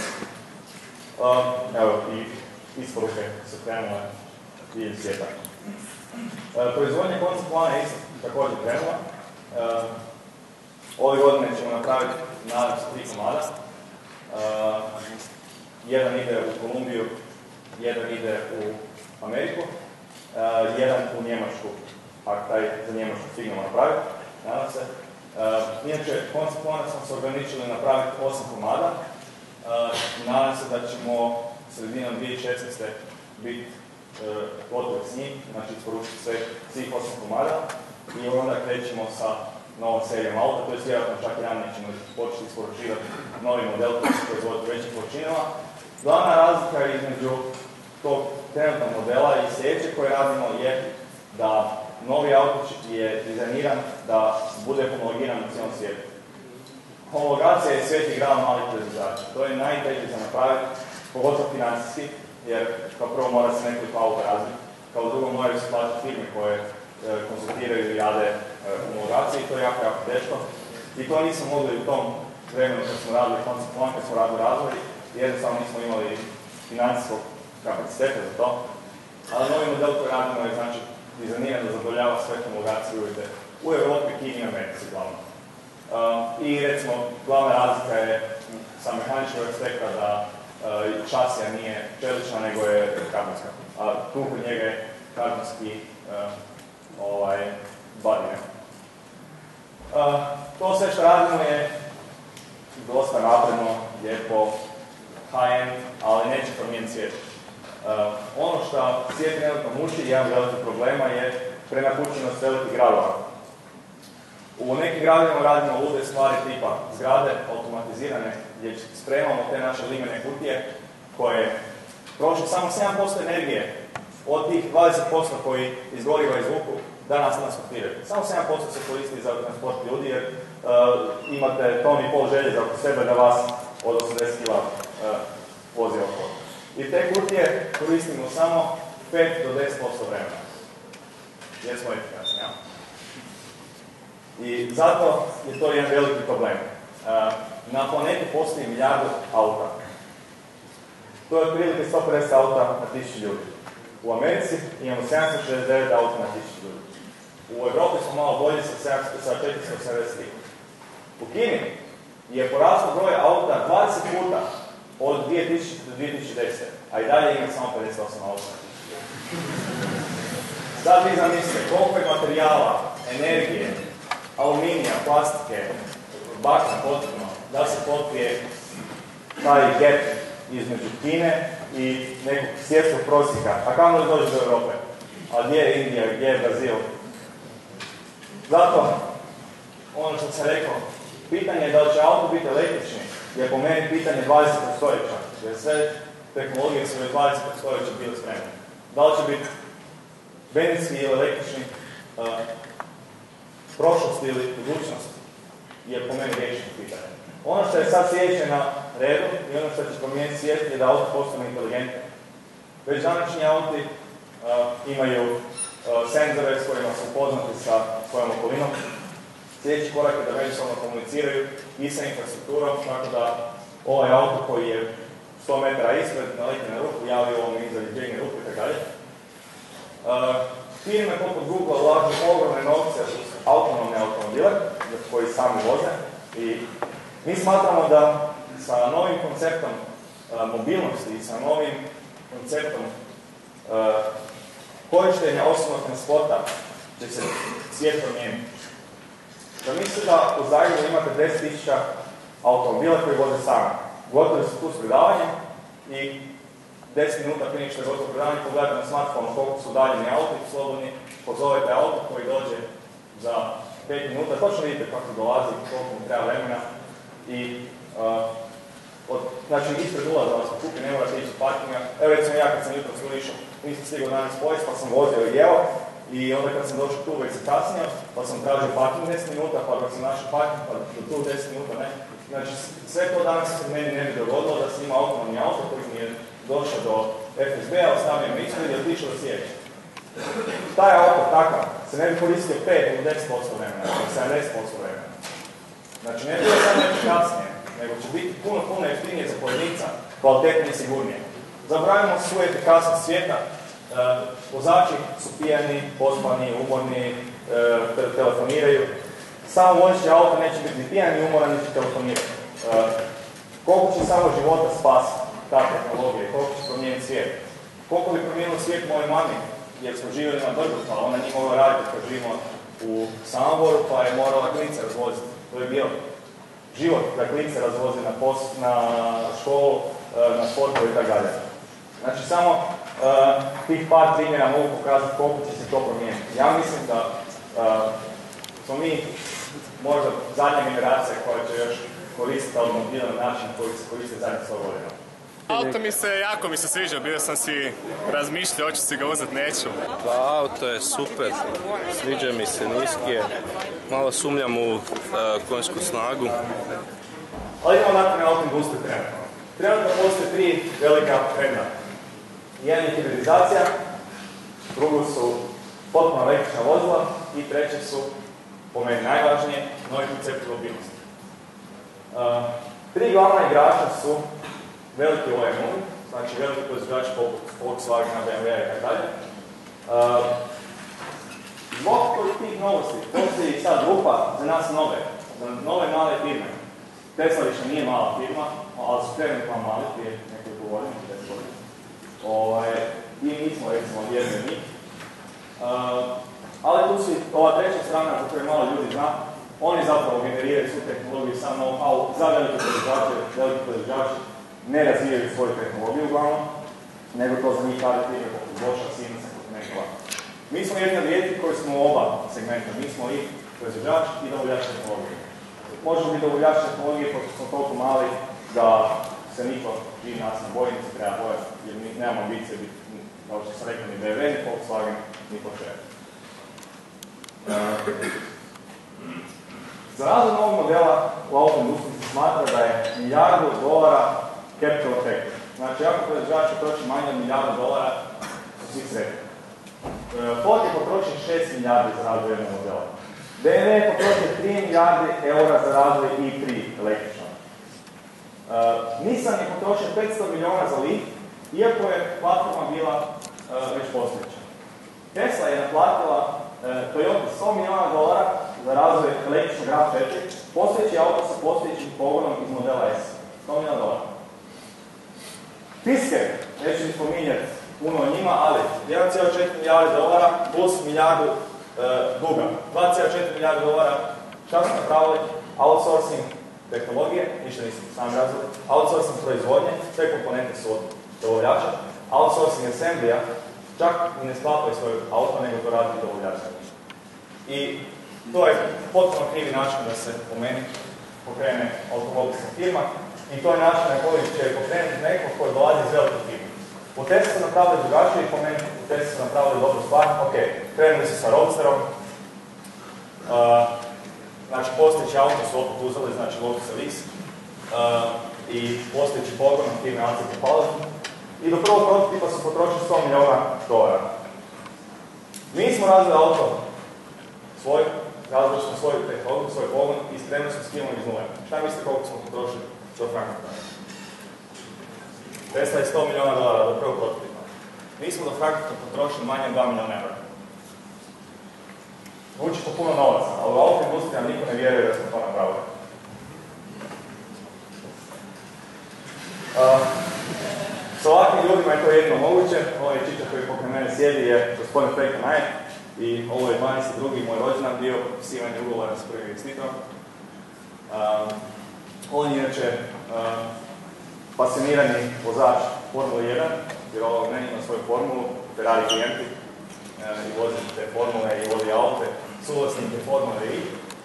Uh, evo, i isporuke su krenule diljem svijeta. Uh, proizvodnja koncept plana je isto također krenula. Uh, ove godine ćemo napraviti, nadam se, tri komada. Uh, jedan ide u Kolumbiju, jedan ide u Ameriku, uh, jedan u Njemačku, ako taj za Njemačku stignemo napraviti, nadam se. Uh, inače, koncept plana smo se ograničili napraviti osam komada. Uh, nadam se da ćemo sredinom dvije tisuće šesnaeste biti uh, gotovi s njim, znači isporučiti sve, svih osam komada i onda krećemo sa novom serijom auta, to je vjerojatno čak i ranije ćemo početi isporučivati novi model koji se proizvodi u većim količinama. Glavna razlika između tog trenutnog modela i sljedeće koje radimo je da novi auto je dizajniran da bude homologiran u cijelom svijetu. Homologacija je sveti gral malih proizvođača. To je najteže za napraviti, pogotovo financijski, jer kao prvo mora se nekoliko auta razviti, kao drugo moraju se plaćati firme koje e, konsultiraju i rade e, homologacije i to je jako, jako teško. I to nismo mogli u tom vremenu kad smo radili koncept plan, kad smo radili razvoj, jednostavno nismo imali financijskog kapaciteta za to. Ali novi model koji radimo je znači dizajniran da zadovoljava sve homologacije uvjete u Europi, Kini i Americi glavno. Uh, I recimo, glavna razlika je sa mehaničkog aspekta da uh, šasija nije čelična, nego je karbonska. A tu kod njega je karbonski uh, ovaj, badine. Uh, to sve što radimo je dosta napredno, lijepo, high-end, ali neće promijeniti svijet. Uh, ono što svijet trenutno muči, jedan veliki problema je prenapučenost velikih gradova. U nekim gradovima radimo lude stvari tipa zgrade, automatizirane, gdje spremamo te naše limene kutije koje troše samo sedam posto energije od tih dvadeset posto koji iz goriva izvuku danas transportiraju. Samo sedam posto se koristi za transport ljudi jer uh, imate ton i pol željeza oko sebe da vas od osamdeset kila uh, vozi okolo. I te kutije koristimo samo pet do deset posto vremena. Jer smo efikasni, ja? I zato je to jedan veliki problem. Na planeti postoji milijardu auta. To je otprilike sto pedeset auta na tisuću ljudi. U Americi imamo sedamsto šezdeset devet auta na tisuću ljudi. U Europi smo malo bolji sa četiristo sedamdeset tri. U Kini je porastao broj auta dvadeset puta od dvije tisućite do dvije tisuće desete. A i dalje ima samo pedeset osam auta na tisuću ljudi. Sad vi zamislite koliko je materijala, energije, aluminija, plastike, bakna potpuno, da se pokrije taj gap između Kine i nekog svjetskog prosjeka. A kamo li dođe do Europe? A gdje je Indija, gdje je Brazil? Zato, ono što sam rekao, pitanje je da li će auto biti električni, je po meni pitanje dvadesetog stoljeća, jer sve tehnologije su u dvadesetog stoljeća bile spremne. Da li će biti benzinski ili električni, uh, prošlost ili budućnost je po meni riješeno pitanje. Ono što je sad sljedeće na redu i ono što će promijeniti svijet je da auto postane inteligentno. Već današnji auti uh, imaju uh, senzore s kojima su upoznati sa svojom okolinom. Sljedeći korak je da međusobno komuniciraju i sa infrastrukturom, tako da ovaj auto koji je sto metara ispred, naleti na ruku, javi ovom iza izbjegne ruku i tako dalje. Uh, firme poput Google ulažu ogromne novce u autonomne automobile koji sami voze i mi smatramo da sa novim konceptom uh, mobilnosti i sa novim konceptom uh, korištenja osobnog transporta će se svijet promijeniti. Zamislite da u Zagrebu imate deset tisuća automobila koji voze sami. Gotovi su tu s predavanjem i deset minuta prije što je gotovo predavanje pogledate na smartphonu koliko su udaljeni auti, slobodni, pozovete auto koji dođe za pet minuta, točno vidite kako dolazi, koliko mu treba vremena i uh, od, znači ispred ulaza vas pokupi, ne morate ići u parkinga. Evo recimo ja kad sam jutro svoj išao, nisam stigao danas pojest pa sam vozio i jeo i onda kad sam došao tu već se kasnio, pa sam tražio parking deset minuta, pa kad sam našao parking, pa do tu deset minuta ne. Znači sve to danas se meni ne bi dogodilo da sam imao autonomni auto koji mi je došao do F S B-a, ostavio me ispred i otišao do sjeća. Taj auto takav se ne bi koristio pet ili deset posto vremena, ili sedamdeset posto vremena. Znači ne bi bilo samo efikasnije, nego će biti puno, puno jeftinije za pojedinca, kvalitetnije i sigurnije. Zabravimo svu efikasnost svijeta, e, vozači su pijani, pospani, umorni, e, te telefoniraju. Samo vozeći auto neće biti ni pijan, ni umoran, niti telefonirati. E, koliko će samo života spasiti ta tehnologija, koliko će promijeniti svijet? Koliko bi promijenilo svijet mojoj mami, jer smo živjeli na brdu, pa ona nije mogla raditi kad živimo u Samoboru, pa je morala klince razvoziti. To je bio život da klince razvozi na, pos, na školu, na sportu i tako dalje. Znači samo uh, tih par primjera mogu pokazati koliko će se to promijeniti. Ja mislim da uh, smo mi možda zadnja generacija koja će još koristiti automobil na način koji se koriste zadnjih sto godina. Auto mi se, jako mi se sviđa, bio sam si razmišljao, hoću si ga uzeti, neću. Pa auto je super, sviđa mi se, niski je, malo sumnjam u uh, konjsku snagu. Ali imamo dakle na auto industriju trenutno. Trenutno postoje tri velika trenda. Jedan je hibridizacija, drugo su potpuno električna vozila i treće su, po meni najvažnije, novi koncept mobilnosti. Uh, tri glavna igrača su veliki O E M-ovi, znači veliki proizvođači poput Volkswagena, B M W-a i tako dalje. Zbog tih novosti postoji sad grupa za nas nove, za nove male firme. Tesla više nije mala firma, ali su krenuli kao mali prije nekoliko godina, deset godina. Ovaj, I mi smo recimo jedni od njih. Uh, ali tu su ova treća strana za koju malo ljudi zna, oni zapravo generiraju svu tehnologiju sam know-how za velike proizvođače, veliki proizvođači ne razvijaju svoju tehnologiju uglavnom, nego to za njih radi firme poput Boscha, Siemens, poput nekoga. Mi smo jedni od rijetkih koji smo u oba segmenta, mi smo i proizvođač i dobavljač tehnologije. Možemo biti dobavljač tehnologije pošto smo toliko mali da se niko živi nas ne boji, ne se treba bojati, jer mi nemamo ambicije biti, kao što sam rekao, ni B M W, ni Volkswagen, ni Porsche. Za razvoj novog modela u autoindustriji se smatra da je milijardu dolara capital effect. Znači, ako proizvođači troši manje od milijardu dolara, su svi sretni. Ford je potrošio šest milijardi za razvoj jednog modela. B M W je potrošio tri milijarde eura za razvoj i tri električna. Uh, Nissan je potrošio petsto milijuna za Leaf, iako je platforma bila uh, već postojeća. Tesla je naplatila uh, Toyota sto milijuna dolara za razvoj električnog RAV četiri, postojeći auto sa postojećim pogonom iz modela S. sto milijuna dolara. Fisker, neću mi spominjati puno o njima, ali jedan zarez četiri milijarde dolara plus milijardu e, duga. dva zarez četiri milijarde dolara, šta su napravili? Outsourcing tehnologije, ništa nisam sam razvoj, outsourcing proizvodnje, sve komponente su od dobavljača, outsourcing assemblija, čak i ne sklapaju svoj auto, nego to radi dobavljača. I to je potpuno krivi način da se po meni pokrene automobilska firma i to je način na koji će pokrenuti neko koji dolazi iz velike firme. U Tesla su napravili drugačije i po meni u Tesla su napravili dobru stvar. Ok, krenuli su sa Roadsterom, uh, znači postojeći auto su opet uzeli, znači Lotus Elise, uh, i postojeći pogon na firme Alcid i Paladin i do prvog prototipa su potrošili sto milijuna dolara. Mi smo razvili auto svoj, razvili smo svoju tehnologiju, svoj pogon i spremno smo skinuli iz nule. Šta mislite koliko smo potrošili do Frankfurta? Tesla je sto milijuna dolara do prvog prototipa. Mi smo do Frankfurta potrošili manje od dva milijuna eura. Zvuči po puno novaca, ali u auto industriji nam niko ne vjeruje da smo to napravili. Uh, s ovakvim ljudima je to jedno moguće. Ovaj čičak koji pokraj mene sjedi je gospodin Pekka Naje i ovo je dvadeset drugi moj rođendan bio potpisivanje ugovora s prvim investitorom. Uh, on je inače uh, pasionirani vozač Formule jedan, jer ovo ne ima svoju formulu, Ferrari klijenti uh, i vozi te formule i vodi aute, suvlasnik je Formule I.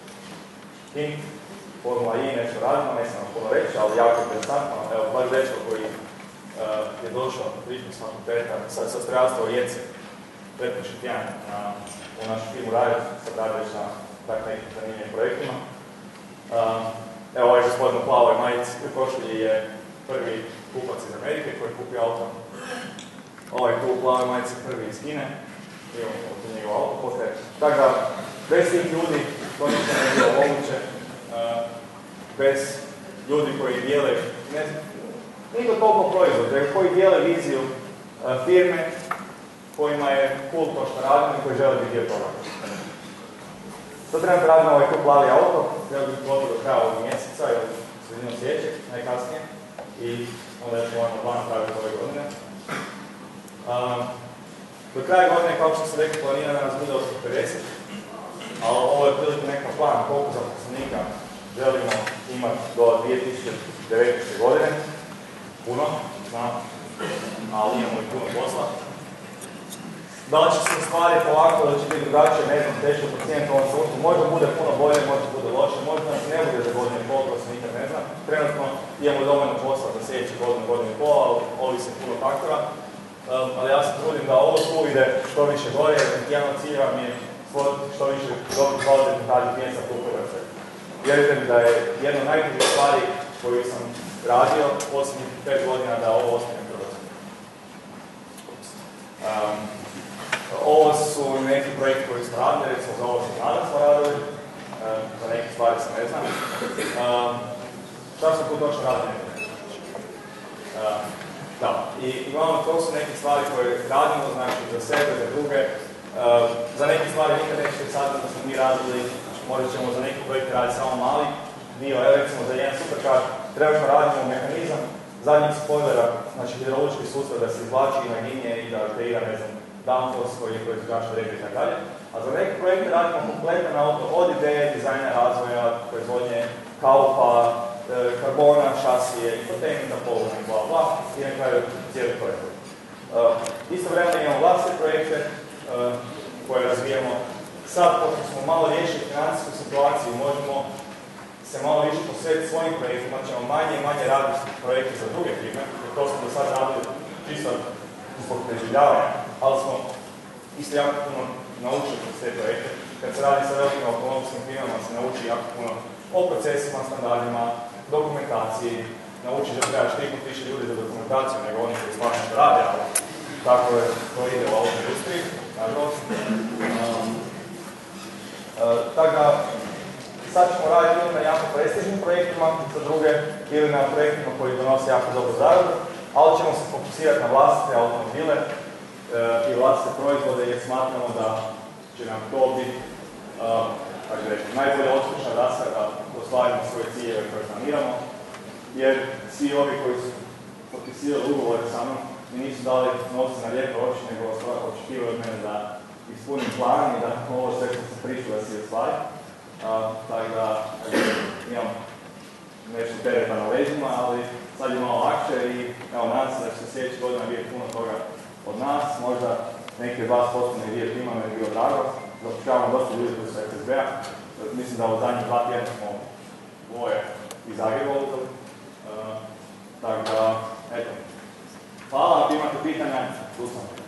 I Formula I nešto radimo, ne sam puno reći, ali jako interesantno. Evo, baš dečko koji uh, je došao prišli s fakulteta, sa, sa strojarstva u Rijeci, pretprošli tjedan u našu firmu Riot, sad radi već na tak nekim zanimljivim projektima. Uh, evo, ovaj gospodin u plavoj majici pri košulji je prvi kupac iz Amerike koji kupi auto. Ovaj tu u plavoj majici prvi iz Kine, imamo ovdje njegov auto postaje. Tako da, bez tih ljudi to ništa ne bilo moguće. Uh, bez ljudi koji dijele, ne znam, nije to toliko proizvod, nego koji dijele viziju uh, firme kojima je cool to što radimo i koji žele biti dio toga. Sad trebam raditi ovaj tu plavi auto, treba biti gotov do kraja ovog mjeseca ili sredinom sljedećeg, najkasnije, i onda još moramo plan napraviti ove godine. Uh, do kraja godine, kao što sam rekao, planira da nas bude sto pedeset, ali ovo je prilike neka plan koliko zaposlenika želimo imati do dvije tisuće devetnaeste. godine. Puno, znam, ali imamo i puno posla. Da li će se ostvariti ovako, da će biti drugačije, ne znam, teško procijeniti u ovom trenutku. Možda bude puno bolje, možda bude loše, možda nas ne bude za godinu i pol, to se nikad ne zna. Trenutno imamo dovoljno posla za sljedeće godine, godinu i pol, ali ovisi puno faktora. Um, ali ja se trudim da ovo tu ide što više gore, jer jedan od ciljeva mi je stvoriti što više dobrih kvalitetnih radnih mjesta tu u Hrvatskoj. Vjerujte mi da je jedna od najtežih stvari koju sam radio posljednjih pet godina da ovo ostane u Hrvatskoj. Um, ovo su neki projekti koji smo radili, recimo za ovo što danas smo radili, um, za neke stvari se ne znam. Um, šta smo tu točno radili? Um, da, i uglavnom to su neke stvari koje radimo, znači za sebe, za druge. Uh, za neke stvari nikad nećete saznati da smo mi radili, možda ćemo za neki projekt raditi samo mali dio, evo recimo za jedan supercar, trenutno radimo mehanizam zadnjeg spoilera, znači hidraulički sustav da se izvlači na linije i da kreira, ne znam, downforce koji je proizvođač odredio i tako dalje. A za neke projekte radimo kompletan auto od ideje, dizajna, razvoja, proizvodnje kaupa, e, karbona, šasije, infotainmenta, položaj, bla bla, i na kraju cijeli projekt. Uh, isto vremena imamo vlastite projekte uh, koje razvijamo. Sad, pošto smo malo riješili financijsku situaciju, možemo se malo više posvetiti svojim projektima, ćemo manje i manje raditi projekte za druge firme, jer to smo do sad radili čisto zbog preživljavanja, ali smo isto jako puno naučili kroz te projekte. Kad se radi sa velikim autonomskim firmama se nauči jako puno o procesima, standardima, dokumentaciji, nauči da trebaš tri put više ljudi za dokumentaciju nego oni koji stvarno što rade, ali tako je to ide u auto industriji, nažalost. Um, uh, tako da, sad ćemo raditi ili na jako prestižnim projektima za druge, ili na projektima koji donose jako dobro zaradu, ali ćemo se fokusirati na vlastite automobile uh, i vlastite proizvode jer smatramo da će nam to biti uh, reći, najbolja uspješna daska da ostvarimo svoje ciljeve koje planiramo, jer svi ovi koji su potpisivali ugovore sa mnom mi nisu dali novce na lijepe oči, nego očekivaju od mene da ispunim plan i da ovo sve što sam pričao da si ostvari. Uh, tako da imam nešto tereta na leđima, ali sad je malo lakše i evo, nadam se da će sljedeće godina vidjeti puno toga od nas, možda neki od vas postane vidjeti ima, mi je bilo drago. Zapošljavamo dosta ljudi koji su F S B-a, mislim da od zadnjih dva tjedna smo dvoje iz Zagreba uzeli. Uh, tako da, eto, hvala, ako imate pitanja, tu sam.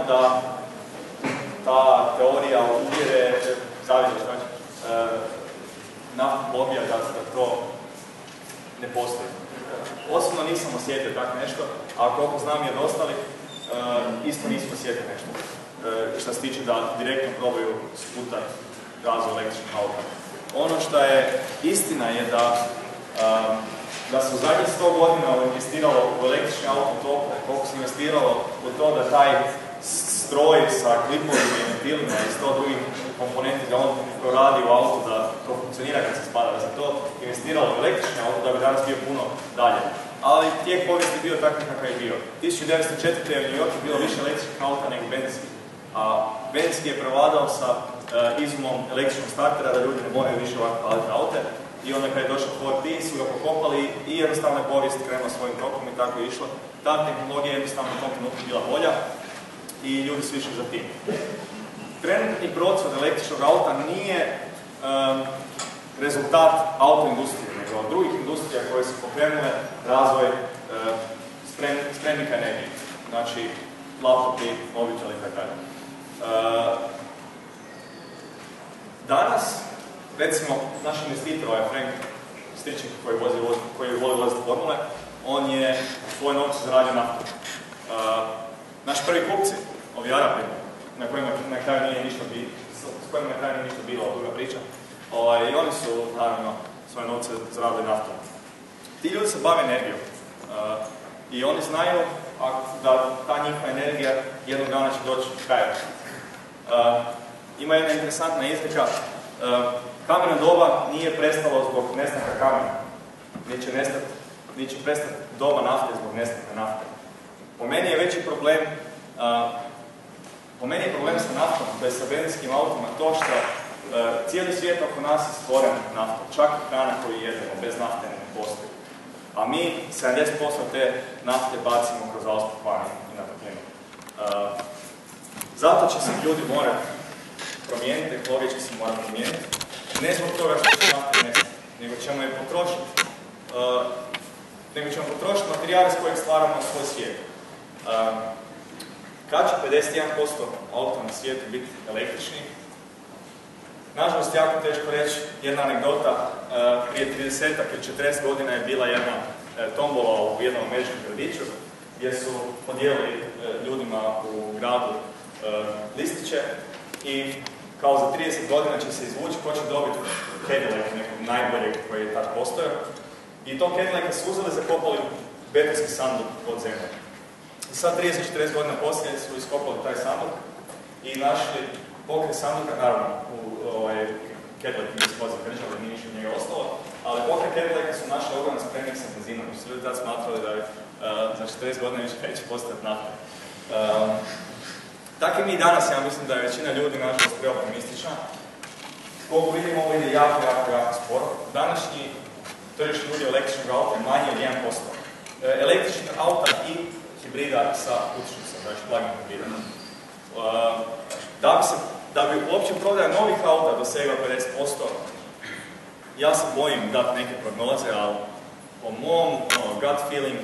da ta teorija uvjere, zavljaju, znači, naftnog lobija da, da to ne postoji. Osobno nisam osjetio tako nešto, a koliko znam i od ostalih, isto nisam osjetio nešto. Što se tiče da direktno probaju sputati razvoj električnih auta. Ono što je istina je da, da se u zadnjih sto godina investiralo u električni auto toliko, koliko se investiralo u to da taj stroj sa klipovima i ventilima i sto drugih komponenti da on proradi u autu, da to funkcionira kad se spada, da se to investiralo u električni auto, da bi danas bio puno dalje. Ali tijek povijesti je bio takav kakav je bio. tisuću devetsto četvrte. u New Yorku bilo više električnih auta nego benzinskih. A benzinski je prevladao sa uh, izumom električnog startera da ljudi ne moraju više ovako paliti aute. I onda kad je došao Ford T, su ga pokopali i jednostavno je povijest krenula svojim tokom i tako je išlo. Ta tehnologija je jednostavno u tom trenutku bila bolja i ljudi su išli za tim. Trenutni procvat električnog auta nije um, rezultat autoindustrije, nego drugih industrija koje su pokrenule razvoj uh, sprem, spremnika energije. Znači, laptopi, mobiteli i tako dalje. Uh, danas, recimo, naš investitor, ovaj Frank Striček, koji, vozi, koji voli voziti formule, on je svoje novce zaradio naftu. Uh, naši prvi kupci, ovi Arapi, na kojima na kraju nije ništa bilo, s kojima na kraju nije ništa bilo, druga priča, ovaj, i oni su, naravno, svoje novce zaradili naftom. Ti ljudi se bave energijom uh, i oni znaju da ta njihova energija jednog dana će doći do kraja. Uh, ima jedna interesantna izreka, uh, kameno doba nije prestalo zbog nestanka kamena, nije će, nestati, nije će prestati doba nafte zbog nestanka nafte. Po meni je veći problem, uh, po meni je problem sa naftom, to je sa benzinskim autima, to što uh, cijeli svijet oko nas je stvoren naftom, čak i hrana koju jedemo, bez nafte ne postoji. A mi sedamdeset posto te nafte bacimo kroz auspopanje i na toplinu. Uh, zato će se ljudi morati promijeniti, ekologija će se morati promijeniti. Ne zbog toga što će nafte nestati, nego ćemo je potrošiti. Uh, nego ćemo potrošiti materijale s kojeg stvaramo svoj svijet. Uh, kad će pedeset jedan posto auta na svijetu biti električni? Nažalost, jako teško reći. Jedna anegdota, uh, prije trideset ili četrdeset godina je bila jedna uh, tombola u jednom američkom gradiću, gdje su podijelili uh, ljudima u gradu uh, listiće i kao za trideset godina će se izvući ko će dobiti Cadillac, nekog najboljeg koji je tad postojao. I to Cadillac'a su uzeli, zakopali betonski sanduk pod zemljom. I sad trideset do četrdeset godina poslije su iskopali taj sanduk i našli pokraj sanduka, naravno, u ovaj, Cadillac nije spoza država, nije ništa od njega ostalo, ali pokraj Cadillac'a su našli ogroman spremnik sa benzinom. Su ljudi tad smatrali da je uh, za četrdeset godina više neće postati nafta. Um, Tako i mi danas, ja mislim da je većina ljudi nažalost preoptimistična. Koliko vidimo, ovo ide jako, jako, jako sporo. Današnji tržišni udio električnog auta je manji od jedan posto. E, električnih auta i hibrida sa utičnicom, znači plug-in hibrida. E, da bi se, da bi uopće prodaja novih auta dosegla pedeset posto, ja se bojim dati neke prognoze, ali po mom no, gut feeling,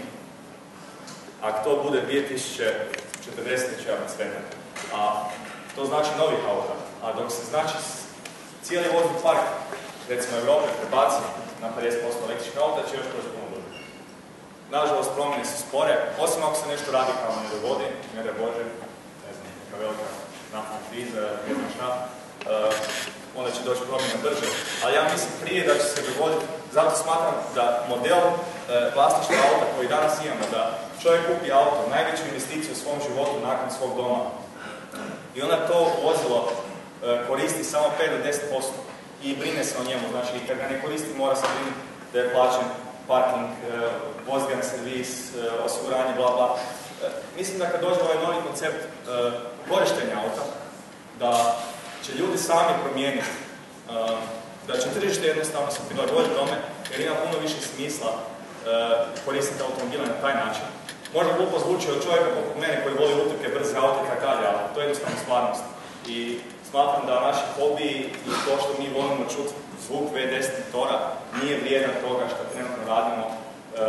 ako to bude dvije tisuće četrdeset će biti sveta. A to znači novih auta. A dok se znači cijeli vozni park, recimo Evrope, prebaci na pedeset posto električnih auta, će još proći puno duže. Nažalost, promjene su spore, osim ako se nešto radikalno ne dogodi, ne da Bože, ne znam, neka velika naftna kriza, ne znam šta, uh, onda će doći promjena brže. Ali ja mislim prije da će se dogoditi, zato smatram da model uh, vlasništva auta koji danas imamo, da čovjek kupi auto, najveću investiciju u svom životu nakon svog doma, i onda to vozilo uh, koristi samo pet do deset posto i brine se o njemu, znači kad ga ne koristi mora se brinuti da je plaćen parking, uh, vozgan servis, uh, osiguranje, bla bla. Uh, mislim da kad dođe ovaj novi koncept uh, korištenja auta, da će ljudi sami promijeniti, uh, da će tržište jednostavno se prilagoditi tome, jer ima puno više smisla uh, koristiti automobile na taj način. Možda glupo zvuči od čovjeka poput mene koji voli utrke, brze aute i tako dalje, ali to je jednostavno stvarnost. I smatram da naši hobiji i to što mi volimo čuti zvuk V deset motora nije vrijedan toga što trenutno radimo e,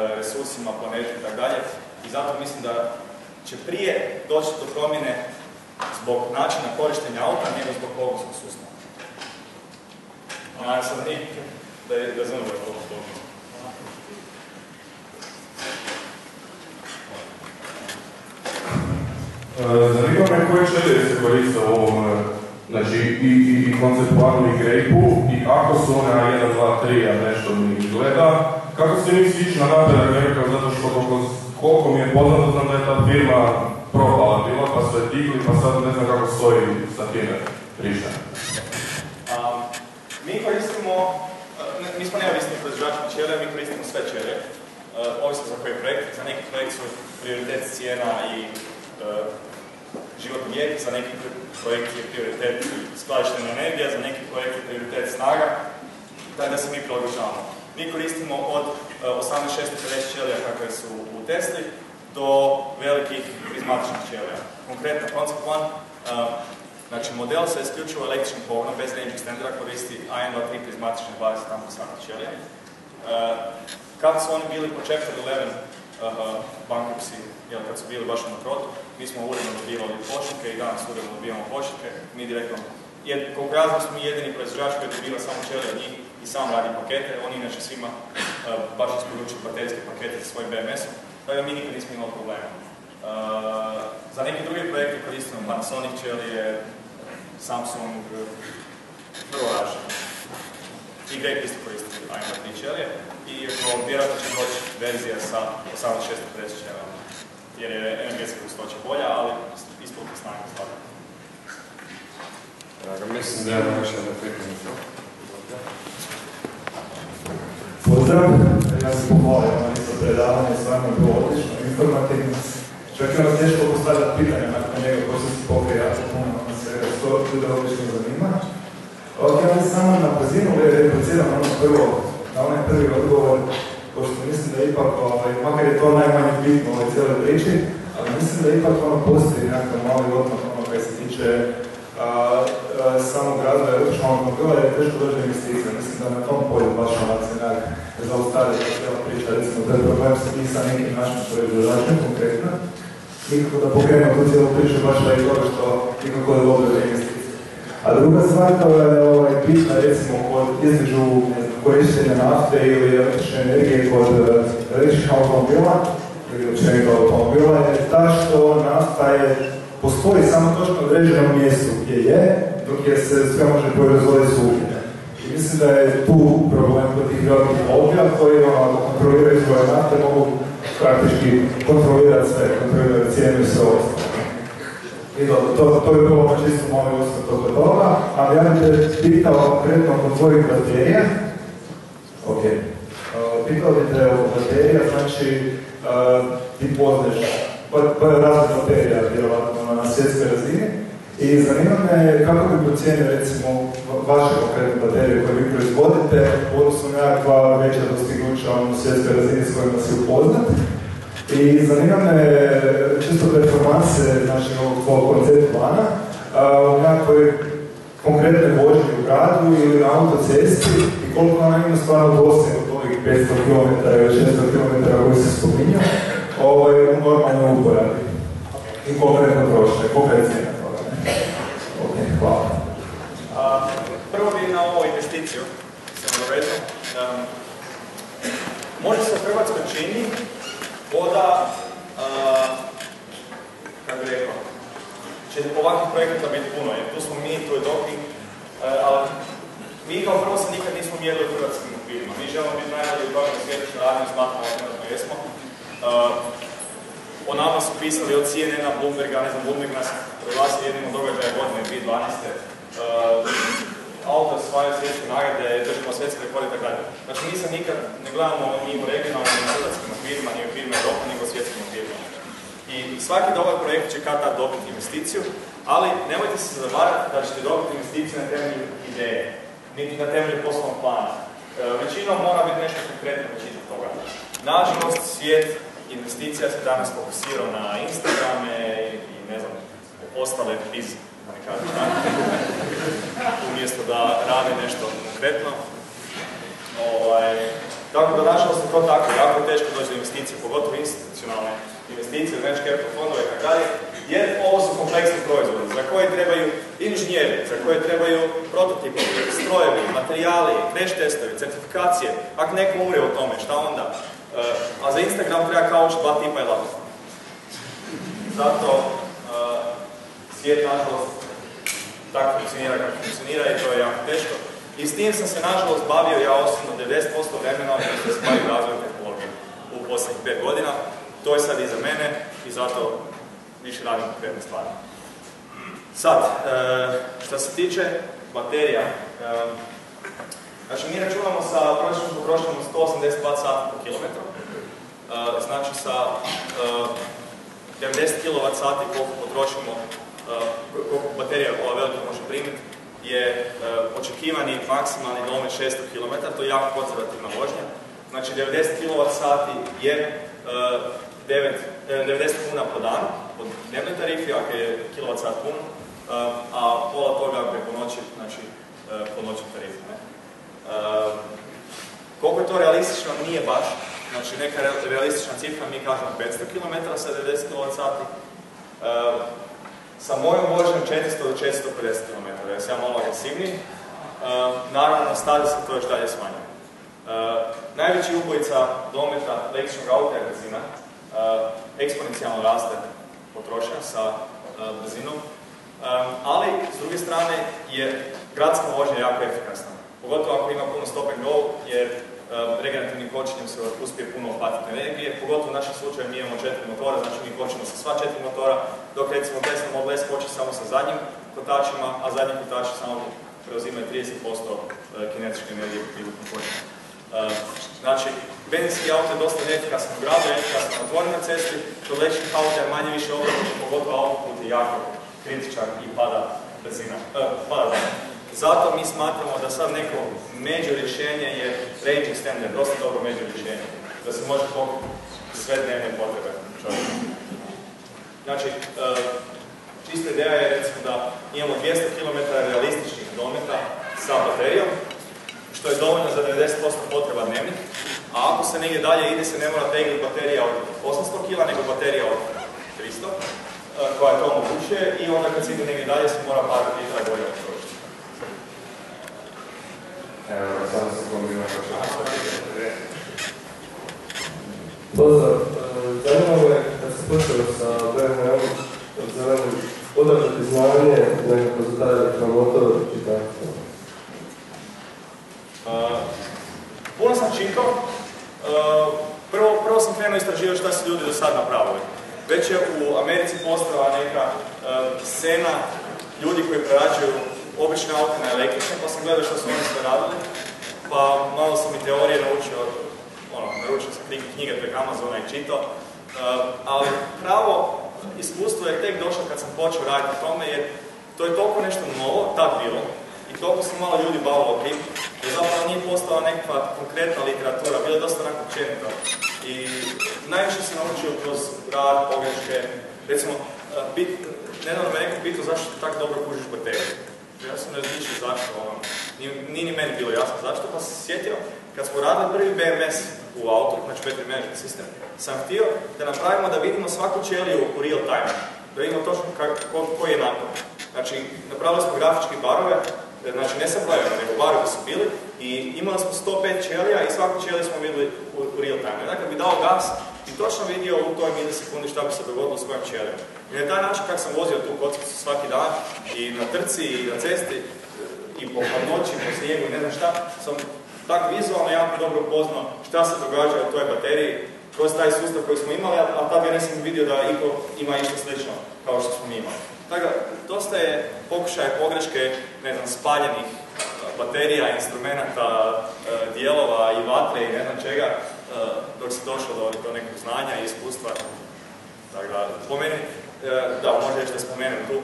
resursima, planetu i tako dalje. I zato mislim da će prije doći do promjene zbog načina korištenja auta, nego zbog pogonskog sustava. Ja sam nik da je razumio je ovo dobro. Zanima me koje čelije se koriste u ovom, znači i, i, i konceptualnu i grepu, i ako su one jedan, dva, tri, a nešto mi izgleda, kako se mi slično napredak nekakav, zato što koliko, koliko mi je poznato, znam da je ta firma propala bila, pa su je digli, pa sad ne znam kako stoji sa time priča. Um, mi koristimo, uh, mi smo neovisni proizvođači ćelija, mi koristimo sve ćelije, uh, ovisno za koji projekt. Za neki projekt su prioritet cijena i uh, životni vijek, za neki projekt je prioritet skladištena energija, za neki projekt je prioritet snaga, tako da se mi prilagođavamo. Mi koristimo od uh, osamnaest šesto pedeset ćelija kakve su u Tesli do velikih prizmatičnih ćelija. Konkretno Concept One, uh, znači model sa isključivo električnim pogonom, bez range extendera, koristi A jedan, dva, tri prizmatične dvadeset amper sati ćelija. Uh, Kako su oni bili po Chapter eleven uh, bankruptcy, jel, kad su bili baš na krotu, mi smo uredno dobivali pošiljke i danas uredno dobivamo pošiljke, mi direktno, jer koliko ja znam smo mi jedini proizvođač koji dobiva samo ćelije od njih i sam radi pakete, oni inače svima uh, baš isporučuju baterijske pakete sa svojim B M S-om, tako da mi nikad nismo imali problema. Uh, za neke druge projekte koristimo Panasonic ćelije, Samsung, vrlo različite. I Grape isto koristi A jedan, dva, tri ćelije i vjerojatno će doći verzija sa osamnaest šesto pedeset ćelijama, jer je energetska gustoća bolja, ali isporuka snage slabija. Ja mislim da je još jedna pitanja. Pozdrav, ja sam pohvalio na isto predavanje, stvarno je bilo odlično, informativno. Čak je vam teško postavljati pitanja nakon njega, pošto si pokrije jako puno na svega, što ljude odlično zanima. Ok, ja samo na brzinu repliciram ono prvo, na onaj prvi odgovor, pošto mislim da ipak, ovaj, makar je to najmanje bitno u ovoj cijeloj priči, ali mislim da ipak ono postoji nekakav mali odmah ono kaj se tiče a, a, samog razvoja električnog automobila, jer je teško doći do investicija. Mislim da na tom polju baš onak se nekak zaustavlja ta cijela priča, recimo da je problem i sa nekim našim proizvođačima konkretno. Nikako da pokrenemo tu cijelu priču baš da je toga što nikako da dobro do investicija. A druga stvar koja je ovaj, bitna, recimo, kod između korištenja nafte ili električne energije kod električnih automobila, ili općenito automobila, je ta što nafta je, postoji samo točno određenom mjestu gdje je, dok je se sve može proizvoditi s ugljena. I mislim da je tu problem kod tih velikih lobija koji ako kontroliraju svoje nafte mogu praktički kontrolirati sve, kontrolirati cijenu i sve ostalo. I dobro, to, to je bilo čisto moj osvrt oko toga, ali ja bih te pitao konkretno oko tvojih baterija. Ok. Uh, pitao bih te oko baterija, znači uh, ti poznaš pa je razne baterija vjerovatno na svjetskoj razini i zanima me kako bi procijenio recimo vaše konkretne baterije koje vi proizvodite, odnosno nekakva veća dostignuća na svjetskoj razini s kojima si upoznat. I zanima me čisto performanse znači, ovog koncept plana u nekakvoj konkretnoj vožnji u gradu ili na autocesti i koliko ona ima stvarno dosljedno od ovih petsto kilometara ili šesto kilometara koji se spominju ovaj, u normalnoj uporabi. I konkretno trošne, konkretno cijena toga. Ok, hvala. A, prvo bi na ovu investiciju se nadovezao. Um, možda se u Hrvatskoj čini voda, uh, kako bi rekao, će ovakvih projekata biti puno, jer tu smo mi, tu je Docking, uh, ali mi kao prvo se nikad nismo mjerili u hrvatskim okvirima. Mi želimo biti najbolji u toga na svijetu što radimo, smatramo da jesmo. Uh, o nama su pisali od C N N-a, Bloomberga, ne znam, Bloomberg nas proglasili jednim od događaja godine dvije tisuće dvanaeste. Uh, auto osvajaju svjetske nagrade, držimo svjetske rekorde i tako dalje. Znači mi se nikad ne gledamo ni u regionalnim, ni u hrvatskim okvirima, ni u okvirima Europe, nego u svjetskim okvirima. I svaki dobar projekt će kad tad dobiti investiciju, ali nemojte se zavarati da ćete dobiti investiciju na temelju ideje, niti na temelju poslovnog plana. Uh, većinom mora biti nešto konkretno većina toga. Nažalost, svijet investicija se danas fokusirao na Instagrame i ne znam, ostale biz, da ne kažem, umjesto da rade nešto konkretno. Ovaj, tako da, nažalost, je to tako, jako je teško doći do investicije, pogotovo institucionalne investicije, venture capital fondove i tako dalje, jer ovo su kompleksni proizvodi za koje trebaju inženjeri, za koje trebaju prototipi, strojevi, materijali, crash testovi, certifikacije. Ako neko umre o tome, šta onda? Uh, a za Instagram treba kauč, dva tipa i laptop. Zato uh, svijet, nažalost, tako funkcionira kako funkcionira i to je jako teško. I s tim sam se, nažalost, bavio ja osobno devedeset posto vremena što se bavi razvojem tehnologije u posljednjih pet godina. To je sad iza mene i zato više radim konkretne stvari. Sad, uh, što se tiče baterija, uh, znači mi računamo sa prosječnom potrošnjom sto osamdeset watt sati po kilometru, uh, znači sa uh, devedeset kilovat sati koliko potrošimo, uh, koliko baterija ova velika može primiti, je uh, očekivani maksimalni domet šesto kilometara, to je jako konzervativna vožnja. Znači devedeset kilovat sati je uh, devedeset kuna po danu, pod dnevnoj tarifi, ako je kilovat sat pun, uh, a pola toga ako je po noći, znači uh, po noći tarifi. Ne? Uh, koliko je to realistično? Nije baš. Znači neka realistična cifra, mi kažemo petsto kilometara sa devedeset kilovat sati. Uh, sa mojom vožnjom četiristo do četiristo pedeset kilometara, jer sam ja malo agresivniji. Uh, naravno, na stazi se to još dalje smanjuje. Uh, najveći ubojica dometa električnog auta je brzina. Uh, eksponencijalno raste potrošnja sa uh, brzinom. Um, ali, s druge strane, je gradska vožnja jako efikasna. Pogotovo ako ima puno stop and go, jer um, regenerativnim kočenjem se uspije puno opatiti energije. Pogotovo u našem slučaju mi imamo četiri motora, znači mi kočimo sa sva četiri motora, dok recimo Tesla Model S koči samo sa zadnjim kotačima, a zadnji kotači samo preuzimaju trideset posto kinetičke energije prilikom kočenja. Uh, znači, benzinski auto je dosta neefikasan u gradu, efikasan na otvorenoj cesti, kod električnih auta je manje više obrnuto, pogotovo autoput je jako kritičan i pada brzina. Uh, pada brzina. Zato mi smatramo da sad neko među rješenje je range extender, dosta dobro među rješenje, da se može pokriti sve dnevne potrebe čovjeka. Znači, uh, čista ideja je recimo da imamo dvjesto kilometara realističnih dometa sa baterijom, što je dovoljno za devedeset posto potreba dnevnih, a ako se negdje dalje ide, se ne mora tegliti baterija od osamsto kila, nego baterija od tristo, koja to omogućuje, i onda kad se ide negdje dalje, se mora par litra bolje potrošiti. Evo, samo se kombinira kako Pozdrav, zanima me kad se počeo sa B M W-om, zanima odakle ti znanje, nekako za taj elektromotor i tako. Uh, puno sam čitao, uh, prvo, prvo sam krenuo istraživati šta su ljudi do sad napravili. Već je u Americi postala neka uh, scena ljudi koji prerađuju obične aute na električne, pa sam gledao što su oni sve radili, pa malo sam i teorije naučio, ono, naručio sam knjige preko Amazona i čitao, uh, ali pravo iskustvo je tek došlo kad sam počeo raditi na tome, jer to je toliko nešto novo, tad bilo, i toliko se malo ljudi bavilo tim, jer zapravo nije postala nekakva konkretna literatura, bilo je dosta onako općenito. I najviše sam naučio kroz rad, pogreške, recimo, bit, nedavno me neko pitao zašto ti tako dobro kužiš bateriju. Ja sam ne razmišljao zašto, ono, nije, nije ni meni bilo jasno zašto, pa sam se sjetio, kad smo radili prvi B M S u auto, znači Battery Management System, sam htio da napravimo da vidimo svaku ćeliju u real time, da vidimo točno kak, ko, koji je napad. Znači, napravili smo grafičke barove, znači ne sa brojevima, nego barovi su bili, i imali smo sto pet ćelija i svaku ćeliju smo vidjeli u, u real time. Znači, kad bi dao gas, i točno vidio u toj milisekundi šta bi se dogodilo s kojom ćelijom. I na taj način kako sam vozio tu kockicu svaki dan, i na trci, i na cesti, i po noći, po snijegu, i ne znam šta, sam tako vizualno jako dobro poznao šta se događa u toj bateriji kroz taj sustav koji smo imali, a tad ja nisam vidio da Iko ima išto slično kao što smo mi imali. Tako da, dosta je pokušaje pogreške, ne znam, spaljenih baterija, instrumenta, dijelova i vatre i ne znam čega, dok se došlo do, do nekog znanja i iskustva. Tako da, po meni, da, možda još da spomenem tu.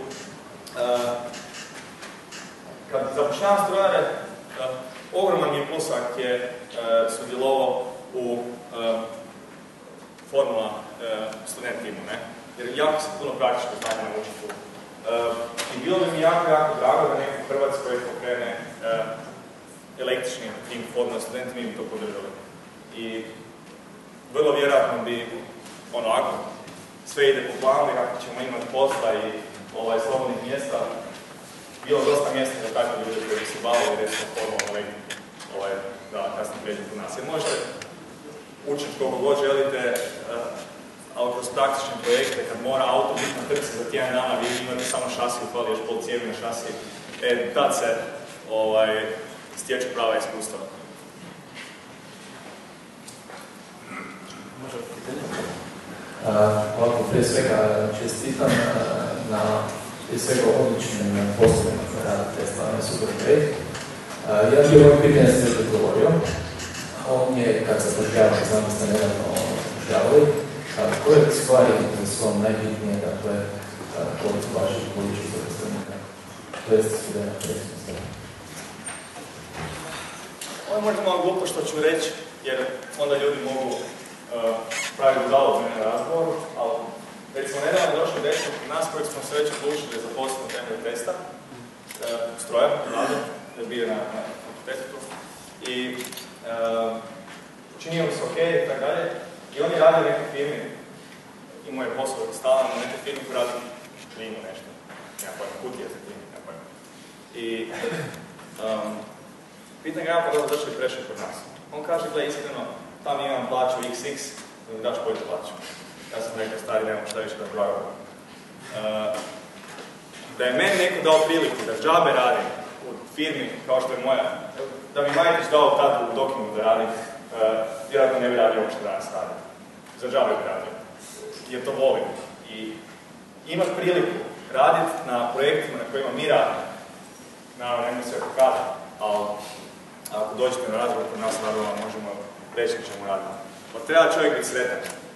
Kad započinam strojare, ogroman mi plusak je sudjelovao u Formula student timu, ne? Jer jako se puno praktično znanja naučiti tu. Uh, I bilo bi mi jako, jako drago da neko u Hrvatskoj pokrene uh, električni tim Formula studenti, mi bi to podržali. I vrlo vjerojatno bi, ono, ako sve ide po planu i kako ćemo imati posla i ovaj, slobodnih mjesta. Bilo dosta mjesta za takve ljudi koji bi se bavili recimo formalno neki, ovaj, da kasnije pređu kod nas. Jer možete učiti koliko god želite, uh, ali kroz praktične projekte, kad mora auto biti na trci za tjedan dana, vi imate samo šasiju, hvali još pol cijevi na šasiji, e, tad se ovaj, stječu prava iskustva. Ovako, prije svega čestitam na prije svega odličnim poslovima koje radite, stvarno je super projekt. Jedan dio ovog pitanja ste još odgovorio. On je, kad se zapošljava, znam da ste nedavno zapošljavali, koje stvari su vam najbitnije, dakle, kod vaših budućih zaposlenika, to jest studenta predsjednika? Ovo je možda malo glupo što ću reći, jer onda ljudi mogu uh, praviti zalog na razgovor, ali recimo nedavno je došlo dečko kod nas kojeg smo se već odlučili za posao temelju testa, uh, stroja, mlade, da je bio na, na fakultetu, i uh, činio mi se ok i tako dalje, i on je radio u nekoj firmi, imao je posao stalan u nekoj firmi koji radi plinu nešto, nema pojma, kutije za plinu, nema pojma. I um, pitan ga ja pa dobro zašto je prešao kod nas. On kaže, gle, iskreno, tam imam plaću iks iks, da mi daš bolju plaću. Ja sam rekao, stari, nemam šta više da odgovaram. Uh, da je meni neko dao priliku da džabe radim u firmi kao što je moja, da mi Majtić dao tad u Dokinu da radim, uh, vjerojatno ne bi radio ovo što danas radim. Za džabe bi radio. Jer to volim. I imat priliku raditi na projektima na kojima mi radimo. Naravno, nemoj sve pokazati, ali ako dođete na razgovor kod nas, naravno možemo reći što ćemo raditi. Pa treba čovjek biti sretan.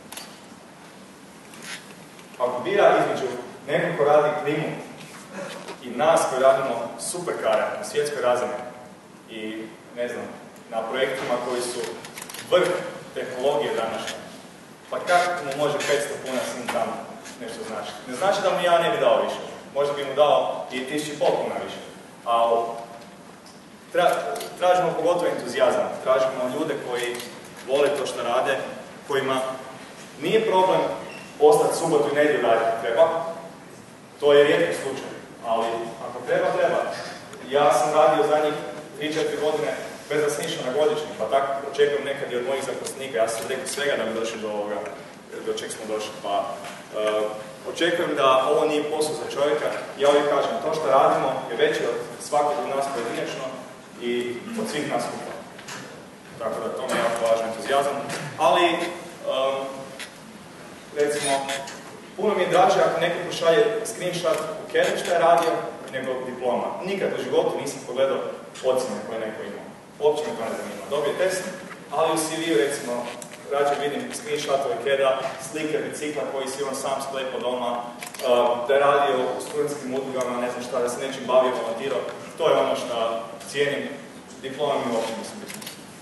Ako bira između nekog ko radi klimu i nas koji radimo superkare na svjetskoj razini i, ne znam, na projektima koji su vrh tehnologije današnje, pa kako mu može petsto kuna sin tamo nešto znači? Ne znači da mu ja ne bi dao više. Možda bi mu dao i tisuću i pol kuna više. Ali tra, tražimo pogotovo entuzijazam. Tražimo ljude koji vole to što rade, kojima nije problem ostati subotu i nedjelju raditi treba. To je rijetki slučaj. Ali ako treba, treba. Ja sam radio zadnjih tri četiri godine bez da sam išao na godišnji, pa tako očekujem nekad i od mojih zaposlenika. Ja sam rekao svega da bi došli do ovoga, do čeg smo došli. Pa, uh, očekujem da ovo nije posao za čovjeka. Ja uvijek kažem, to što radimo je veće od svakog od nas pojedinačno i od svih nas skupa. Tako da to mi je jako važan entuzijazam. Ali, um, recimo, puno mi je draže ako neko pošalje screenshot u Kernu što je radio, nego diploma. Nikad u životu nisam pogledao ocjene koje neko ima. Uopće me to ne zanima. Dobije test, ali u C V-u recimo rađe vidim screenshotove Keda, slike bicikla koji si on sam sklepao doma, uh, da je radio u studentskim udrugama, ne znam šta, da se nečim bavio, volontirao. To je ono što cijenim. Diploma mi uopće mislim biti.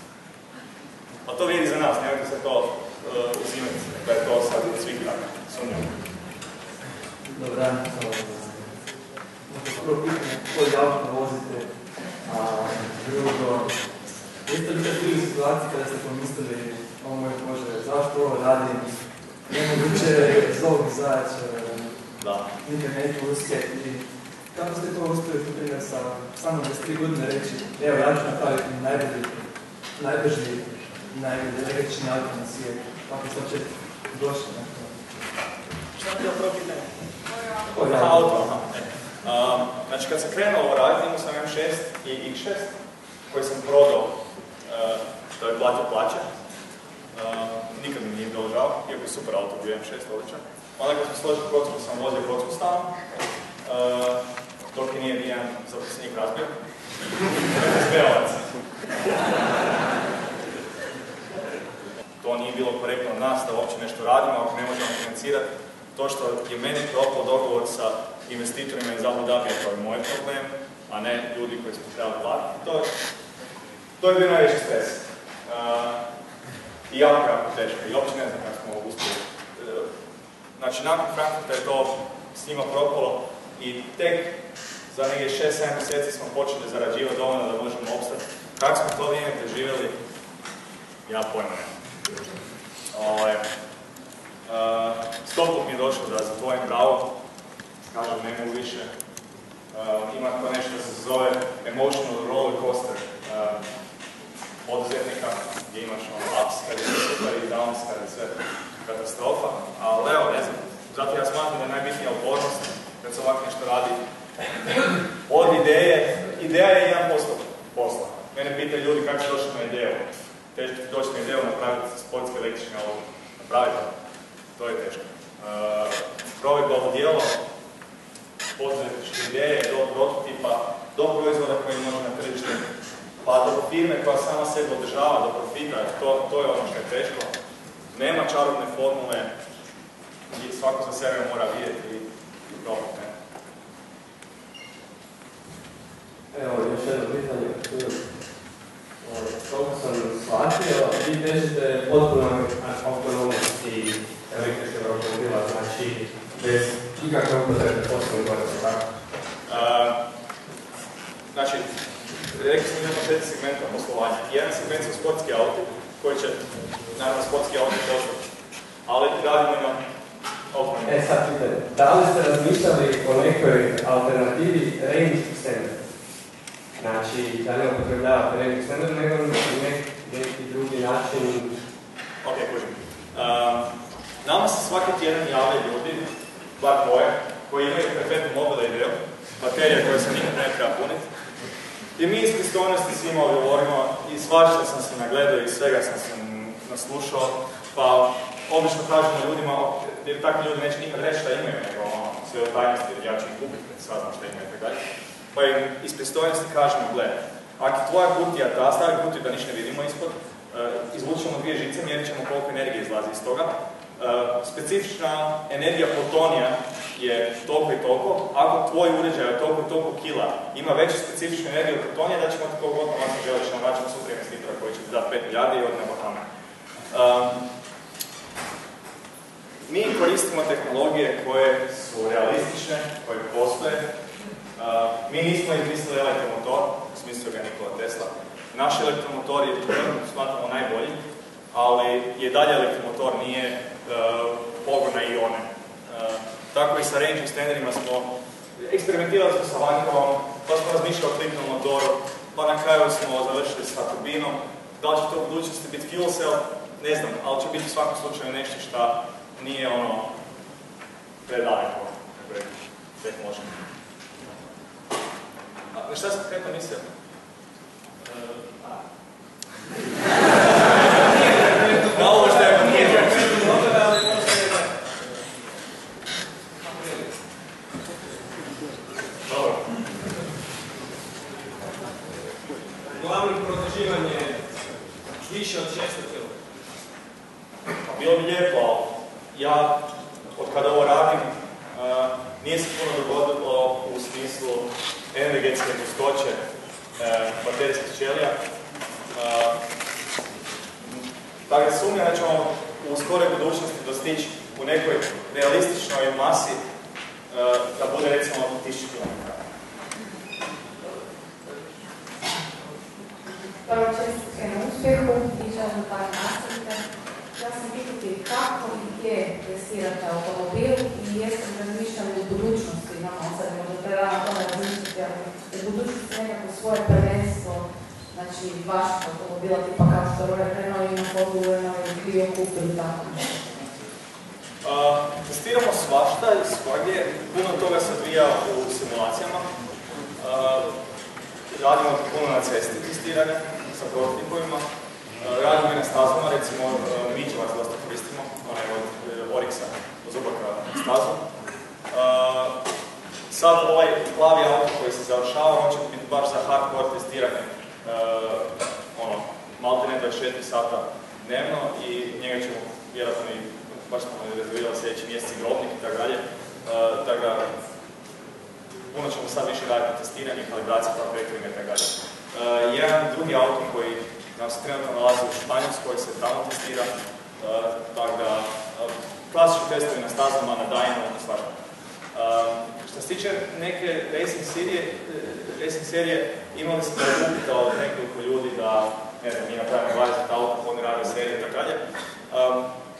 A to vidi za nas, nemojte se to uh, uzimati, da je to sad od svih tako, sumnjamo. Dobar dan, možda prvo pitanje koji auto vozite, a drugo, jeste li kad bili u situaciji kada ste pomislili, ovo moj Bože, zašto ovo radim, nemoguće zlog izaći, nikad neću uspjeti. Kako ste to uspjeli, na primjer, sa samo dvadeset tri godine reći, evo ja ću napraviti najbolji, najbrži, najbolji električni auto na svijetu. Kako ste uopće došli na to? Što je bilo prvo pitanje? Auto, aha. Um, znači, kad sam krenuo ovo raditi, imao sam M šest i X šest, koji sam prodao, uh, što je platio plaće. Uh, nikad mi nije bilo žao, iako je super auto bio M šest, odličan. Onda kad sam složio kocku, sam vozio kocku stan, uh, dok je nije nijedan zaposlenik razbio. Zbeovac. To nije bilo korektno od nas da uopće nešto radimo, ako ne možemo financirati. To što je meni propao dogovor sa investitorima iz Abu Dhabija, to je moj problem, a ne ljudi koji smo trebali platiti. To, to je bio najveći stres. Uh, I jako, jako teško. I uopće ne znam kako smo ovo uspjeli. Uh, znači, nakon Frankfurta je to s njima propalo i tek za negdje šest sedam mjeseci smo počeli zarađivati dovoljno da možemo opstati. Kako smo to vrijeme preživjeli, ja pojma nemam. Sto put mi je došlo da zatvojim bravo, kažem ne mogu više. Uh, ima to nešto se zove emotional roller coaster uh, poduzetnika, gdje imaš ono ups kad je super i downs kad je sve katastrofa, ali evo ne znam, zato ja smatram da je najbitnija upornost kad se ovako nešto radi od ideje. Ideja je jedan posto posla. Mene pitaju ljudi kako se došli na ideju. Teško ti doći na ideju napraviti sportske električne auto. Napraviti to je teško. Uh, provedba u djelo, poduzetničke ideje, do prototipa, do proizvoda koji može na tržište, pa do firme koja sama sebe održava, do profita, to, to je ono što je teško. Nema čarobne formule, i svako za sebe mora vidjeti i, i probati. Evo, još jedno pitanje. Koliko sam shvatio, vi težite potpuno autonomnosti električnog automobila, znači bez ikakve upotrebe poslovnih godina, tako? Znači, rekli smo imamo četiri segmenta poslovanja. Jedan segment su sportski auti, koji će, naravno, sportski auti postati, ali radimo i na autonomiju. E sad pitanje, da li ste razmišljali o nekoj alternativi range extender? Znači, da ne upotrebljavate range extender, nego nek, neki drugi način? Ok, kužim. Um, nama se svaki tjedan jave ljudi, bar dvoje, koji imaju perfektnu mobil ideju, baterija koja se nikad ne treba puniti. I mi iz pristojnosti svima odgovorimo i svašta sam se nagledao i svega sam se naslušao, pa obično kažemo ljudima, jer takvi ljudi neće nikad reći šta imaju, nego ono, sve o tajnosti, jer ja ću ih kupiti, kad saznam šta imaju i tako dalje. Pa im iz pristojnosti kažemo, gledaj, ako je tvoja kutija ta, stavi kutiju da ništa ne vidimo ispod, uh, izvučemo dvije žice, mjerit ćemo koliko energije izlazi iz toga. Uh, specifična energija fotonija je toliko i toliko. Ako tvoj uređaj je toliko i toliko kila ima veću specifičnu energiju fotonija, da ćemo ti koliko god vam se želiš, nam vraćamo sutra investitora koji će ti dati pet milijardi i od na Bahame. Um, mi koristimo tehnologije koje su realistične, koje postoje. Uh, mi nismo izmislili elektromotor, u smislu ga Nikola Tesla. Naš elektromotor je smatramo najbolji, ali je dalje elektromotor, nije uh, pogon na ione. Uh, tako i sa range extenderima smo eksperimentirali smo sa vanjkovom, pa smo razmišljali o kliknom motoru, pa na kraju smo završili sa turbinom. Da li će to u budućnosti biti fuel cell? Ne znam, ali će biti u svakom slučaju nešto što nije ono predaleko, tehnološki. Na šta sam konkretno mislio? Na ovo što je nije. Dobro. Glavno proteživanje više od šesto kilograma. Bilo bi lijepo, ja od kada ovo radim, uh, nije se puno dogodilo u smislu energetske gustoće uh, baterijskih ćelija. Uh, tako da sumnjam da ćemo u skoroj budućnosti dostići u nekoj realističnoj masi uh, da bude recimo tisuću kilometara. Prvo čestitke na uspjehu i želim par nastavite. Ja sam pitati kako i gdje testirate automobil i jeste razmišljali u budućnosti, imamo sad možda trebamo to razmišljati, ali u budućnosti nekako svoje prvenstvo, znači vašeg automobila tipa kao što Royal Renault ima poduleno ili Clio Coupe ili tako. Uh, testiramo svašta i svagdje, puno toga se odvija u simulacijama. Uh, radimo puno na cesti testiranja sa prototipovima. Radimo i na stazama, recimo Miđevac dosta koristimo, onaj od Orixa, od Zubaka stazu. Uh, sad ovaj plavi auto koji se završava, on će biti baš za hardcore testiranje, uh, ono, maltene dvadeset četiri sata dnevno i njega ćemo vjerojatno i, baš smo rezervirali sljedeći mjesec i grobnik i tako dalje. Uh, tako da, puno ćemo sad više raditi na testiranju, kalibraciju, faktoringa i tako dalje. Uh, jedan drugi auto koji nam se trenutno nalazi u Španjolskoj, se tamo testira, uh, tako da uh, klasični testovi na stazama, na Dynu, na svašta. Uh, što se tiče neke racing serije, racing serije imali smo da upita od nekoliko ljudi da, ne znam, mi napravimo dvadeset auto, oni rade serije i tako dalje. Um,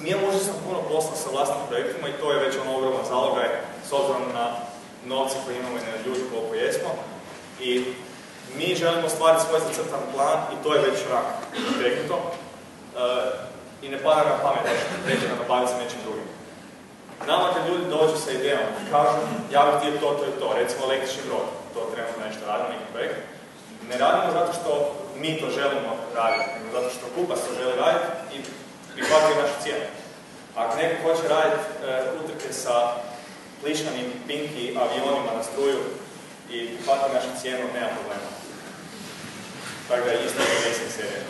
mi imamo užasno puno posla sa vlastnim projektima i to je već ono ogroman zalogaj s obzirom na novce koje imamo i na ljudi koliko jesmo. I mi želimo stvariti svoj zacrtan plan i to je već rak preknuto. I ne pada na pamet reći na nabaviti se nečim drugim. Nama kad ljudi dođu sa idejom i kažu ja bih htio to, to i to, recimo električni brod, to trenutno nešto radimo, neki projekt, ne radimo zato što mi to želimo raditi, nego zato što kupac to želi raditi i prihvatio našu cijenu. Ako neko hoće raditi e, utrke sa plišanim pinki avionima na struju i prihvatio našu cijenu, nema problema. Tako da je isto je racing serija.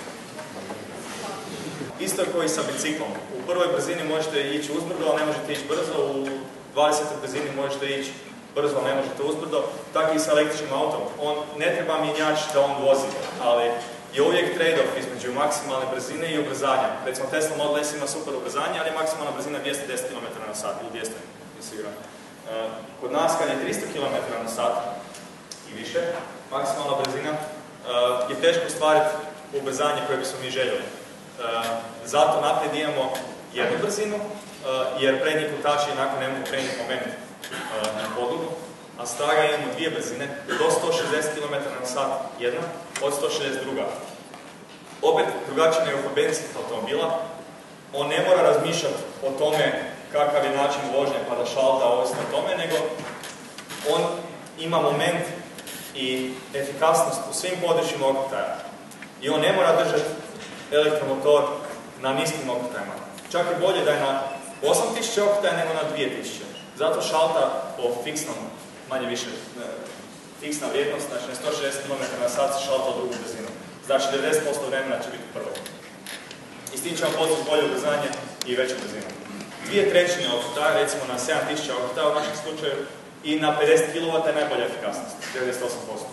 Isto je koji sa biciklom. U prvoj brzini možete ići uzbrdo, ali ne možete ići brzo. U dvadesetoj brzini možete ići brzo, ali ne možete uzbrdo. Tako i sa električnim autom. On ne treba mjenjač da on vozi, ali je uvijek trade-off između maksimalne brzine i ubrzanja. Recimo Tesla Model S ima super ubrzanje, ali je maksimalna brzina dvjesto deset kilometara na sat ili dvjesto, sigurno. Kod nas kad je tristo kilometara na sat i više, maksimalna brzina, je teško ostvariti ubrzanje koje bismo mi željeli. Uh, zato naprijed imamo jednu brzinu, uh, jer prednji kotači nakon ne mogu prenijeti moment uh, na podlogu, a straga imamo dvije brzine, do sto šezdeset kilometara na sat jedna, od sto šezdeset druga. Opet drugačije nego kod benzinskih automobila, on ne mora razmišljati o tome kakav je način vožnje pa da šalta ovisno o tome, nego on ima moment i efikasnost u svim područjima okretaja. I on ne mora držati elektromotor na niskim okretajima. Čak je bolje da je na osam tisuća okretaja nego na dvije tisuće. Zato šalta po fiksnom, manje više, fiksna vrijednost, znači na sto šezdeset kilometara na sat se šalta u drugu brzinu. Znači devedeset posto vremena će biti prvo. I s tim ćemo postići bolje ubrzanje i veću brzinu. Dvije trećine okretaja, recimo na sedam tisuća okretaja u našem slučaju, i na pedeset kilovata je najbolja efikasnost, devedeset osam posto.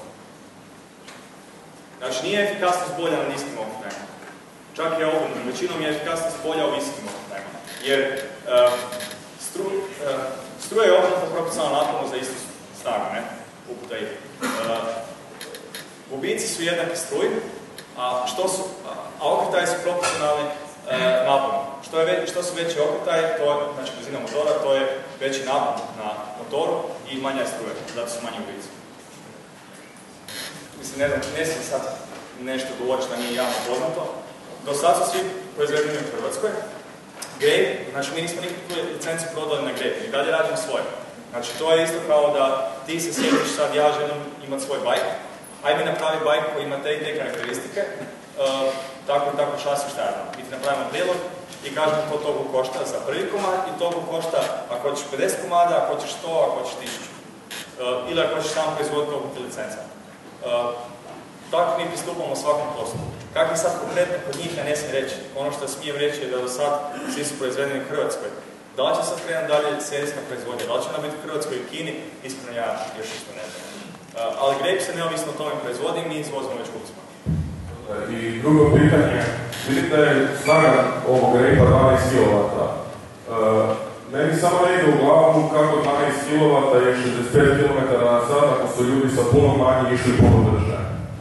Znači nije efikasnost bolja na niskim okretajima. Čak je ovo, većinom je efikasnost bolja u visokim okretajima. Jer uh, stru, uh, struja je obrnuto proporcionalna naponu za istu snagu, ne? Uputa i. Uh, gubici su jednaki struji, a, što su, a, a okretaji su proporcionalni uh, naponu. Što, je ve, što su veći okretaji, to je, znači brzina motora, to je veći napon na motoru i manja struje, zato su manji gubici. Mislim, ne znam, ne smijem sad nešto govoriti što nije javno poznato. Do sad su svi proizvedeni u Hrvatskoj. Grape, znači mi nismo nikakvu licencu prodali na Grape, i dalje radimo svoje. Znači to je isto kao da ti se sjetiš sad, ja želim imati svoj bajk, aj mi napravi bajk koji ima te i te karakteristike, uh, tako i tako šasi šta je. Mi ti napravimo prijedlog i kažemo to toliko košta za prvi komad i toliko košta ako hoćeš pedeset komada, ako hoćeš sto, ako hoćeš tisuću. Uh, ili ako hoćeš samo proizvoditi toliko ti licenca. Uh, tako mi pristupamo svakom poslu. Kako je sad konkretno kod njih, ja ne smijem reći. Ono što smijem reći je da do sad svi su proizvedeni u Hrvatskoj. Da li će sad krenuti dalje serijska proizvodnja, da li će ona biti u Hrvatskoj i Kini, iskreno ja još isto ne znam. Uh, ali Grape se neovisno o tome proizvodi i mi izvozimo već kupcima. I drugo pitanje, vidite da je snaga ovog Grape-a dvanaest kilovata. Uh, meni samo ne ide u glavu kako dvanaest kilovata je šezdeset pet kilometara na sat ako su ljudi sa puno manje išli puno brže.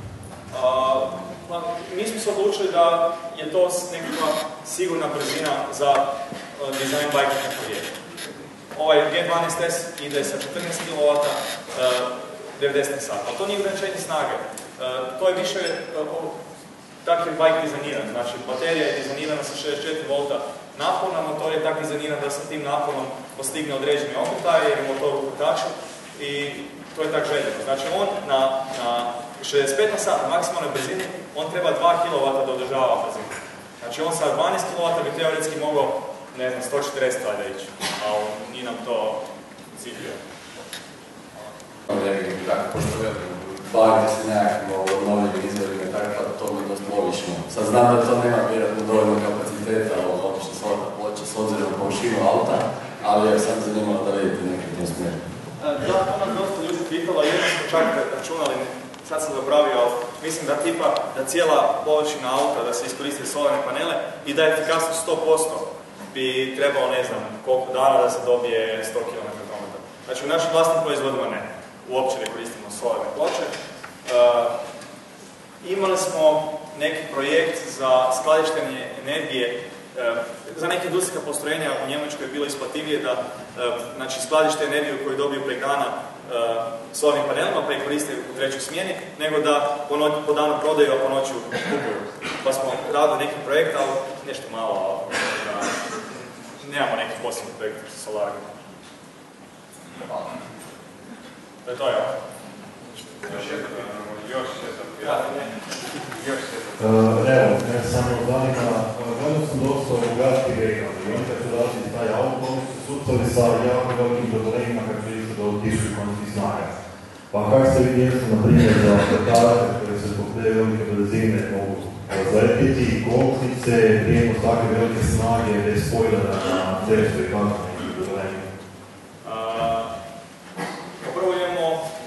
Mi smo se odlučili da je to nekakva sigurna brzina za uh, dizajn bajka kako je. Ovaj G dvanaest S ide sa četrnaest kilovata, uh, devedeset na sat, ali to nije ograničenje snage. Uh, to je više uh, tako je bajk dizajniran, znači baterija je dizajnirana sa šezdeset četiri volta napona, motor je tako dizajniran da sa tim naponom postigne određeni okretaj jer je motor u kotaču i to je tako željeno. Znači on na, na šezdeset pet na sat, na maksimalnoj brzini, on treba dva kilovata da održava brzinu. Znači on sa dvanaest kilovata bi teoretski mogao, ne znam, sto četrdeset valjda ići, ali nije nam to ciljio. Tako, pošto bavite se nekakvim obnovljivim izvorima i tako, to mi je dosta logično. Sad znam da to nema vjerojatno dovoljno kapaciteta, obično solata ploča s obzirom na površinu auta, ali je sam zanimalo da vidite nekak tom smjeru. Da, to nas dosta ljudi pitalo, jedno smo čak računali, sad sam zaboravio, ali mislim da tipa da cijela površina auta, da se iskoriste solarne panele i da je efikasnost sto posto bi trebalo ne znam koliko dana da se dobije sto kilometara prometa. Znači u našim vlastnim proizvodima ne, uopće ne koristimo solarne ploče. Uh, imali smo neki projekt za skladištenje energije za neke industrijska postrojenja u Njemačkoj je bilo isplativije da znači, skladište energiju koju dobiju prek dana solarnim panelima pa ih koriste u trećoj smjeni, nego da po, noć, po danu prodaju, a po noću kupuju. Pa smo radili neki projekt, ali nešto malo, da, nemamo neki posebni projekt sa solarima. To je to, ja. Još jedan, još jedan, još jedan. Evo, ne samo zanima, gledam sam dosta bogati region i oni kad su radili taj auto, oni su sucali sa jako velikim problemima kad su išli do tisuću konjskih snaga. Pa kako ste vidjeli, na primjer, za petare koje se zbog te velike brzine mogu razletiti, kolknice, prijenos takve velike snage, bez spoilera na cestu i kako neki problemi? Prvo imamo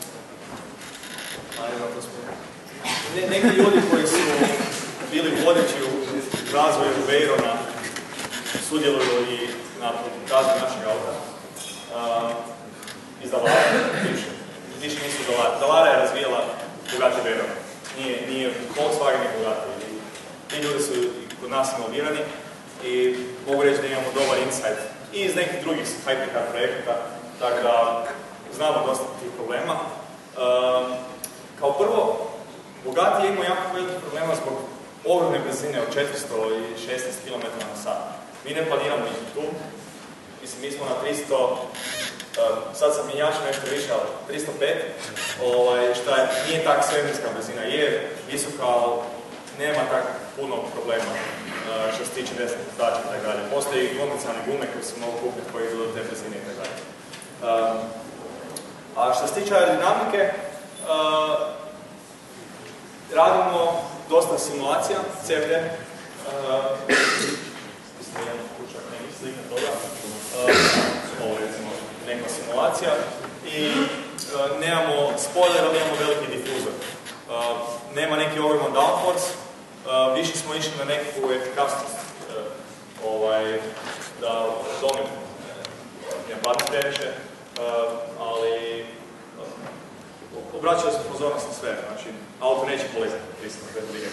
Ne, neki ljudi koji su bili vodeći u razvoju Veyrona sudjeluju i na razvoju našeg auta. Uh, iz Dalara, više. Više nisu Dalara. Dalara je razvijala Bugatti Veyron. Nije, nije Volkswagen i Bugatti. I ti ljudi su kod nas involvirani i mogu reći da imamo dobar insight i iz nekih drugih hypercar projekata, tako da znamo dosta tih problema. Uh, kao prvo, Bugatti je imao jako velikih problema zbog ogromne brzine od četiristo šesnaest kilometara na sat. Mi ne planiramo ići tu. Mislim, mi smo na tristo, uh, sad sam minjačio nešto više, ali tristo pet, ovaj, šta je, nije tak svemirska brzina, je visoka, ali nema tak puno problema uh, što se tiče desne puštača i tako dalje. Postoji i komercijalne gume koje se mogu kupiti koje idu do te brzine i tako dalje. Um, a što se tiče aerodinamike, uh, radimo dosta simulacija, C F D. Mislim da imamo kućak nekih slika toga. Ovo recimo neka simulacija. I uh, nemamo spoiler, ali imamo veliki difuzor. Uh, nema neki ogroman downforce. Uh, više smo išli na nekakvu efikasnost. Uh, ovaj, da domim ne padne previše, uh, ali obraćaju se pozornost na sve, znači auto neće polizati, prisutno, bez brige.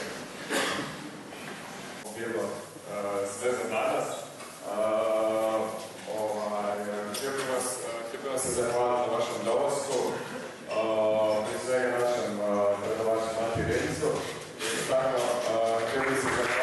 Bilo sve za danas. Htio bih vas, htio bih vas se zahvaliti na vašem dolasku, prije svega našem predavaču Mati Redicu. I tako, htio bih se zahvaliti.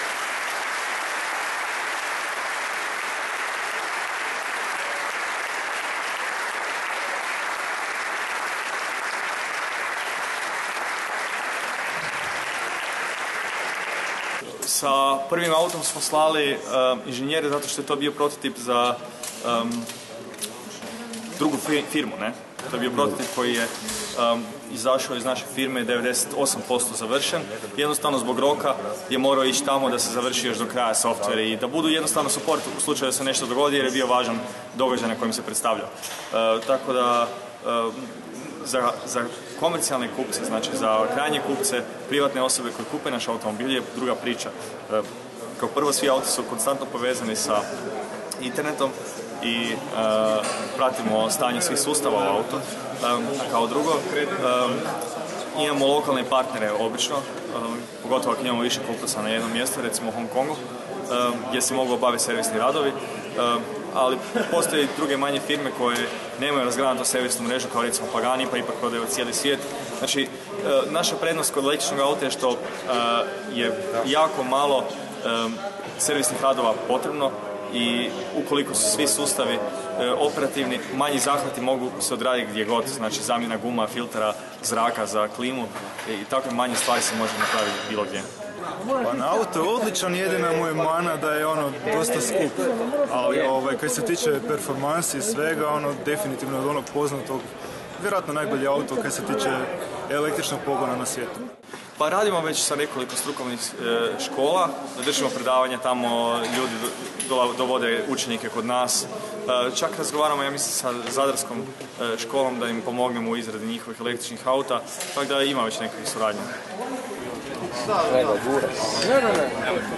Sa prvim autom smo slali um, inženjere zato što je to bio prototip za um, drugu firmu, ne? To je bio prototip koji je um, izašao iz naše firme, devedeset osam posto završen. Jednostavno zbog roka je morao ići tamo da se završi još do kraja software i da budu jednostavno support u slučaju da se nešto dogodi jer je bio važan događaj na kojem se predstavljao. Uh, tako da uh, Za, za komercijalne kupce, znači za krajnje kupce, privatne osobe koje kupe naš automobil je druga priča. E, kao prvo, svi auti su konstantno povezani sa internetom i e, pratimo stanje svih sustava u auto. E, a kao drugo, e, imamo lokalne partnere obično, e, pogotovo ako imamo više kupca na jednom mjestu, recimo u Hong Kongu, e, gdje se mogu obaviti servisni radovi. E, ali postoje i druge manje firme koje nemaju razgranatu servisnu mrežu kao recimo Pagani, pa ipak prodaju cijeli svijet. Znači, naša prednost kod električnog auta je što je jako malo servisnih radova potrebno i ukoliko su svi sustavi operativni, manji zahvati mogu se odraditi gdje god, znači zamjena guma, filtera, zraka za klimu i takve manje stvari se može napraviti bilo gdje. Pa na auto je odličan, jedina mu je mana da je ono dosta skup, ali ovaj, kad se tiče performansi i svega, ono definitivno od onog poznatog, vjerojatno najbolji auto kad se tiče električnog pogona na svijetu. Pa radimo već sa nekoliko strukovnih e, škola, držimo predavanja tamo, ljudi do, dovode učenike kod nas. E, čak razgovaramo, ja mislim, sa zadarskom e, školom da im pomognemo u izradi njihovih električnih auta, tako da ima već nekakvih suradnja. Treba gura. Ne, ne, ne.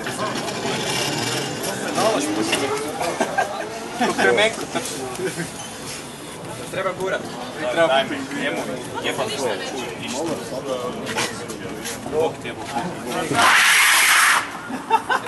Kremeko trči. Treba gurat. Daj mi, njemu, jebat svoje, čuj, ništa. Bog te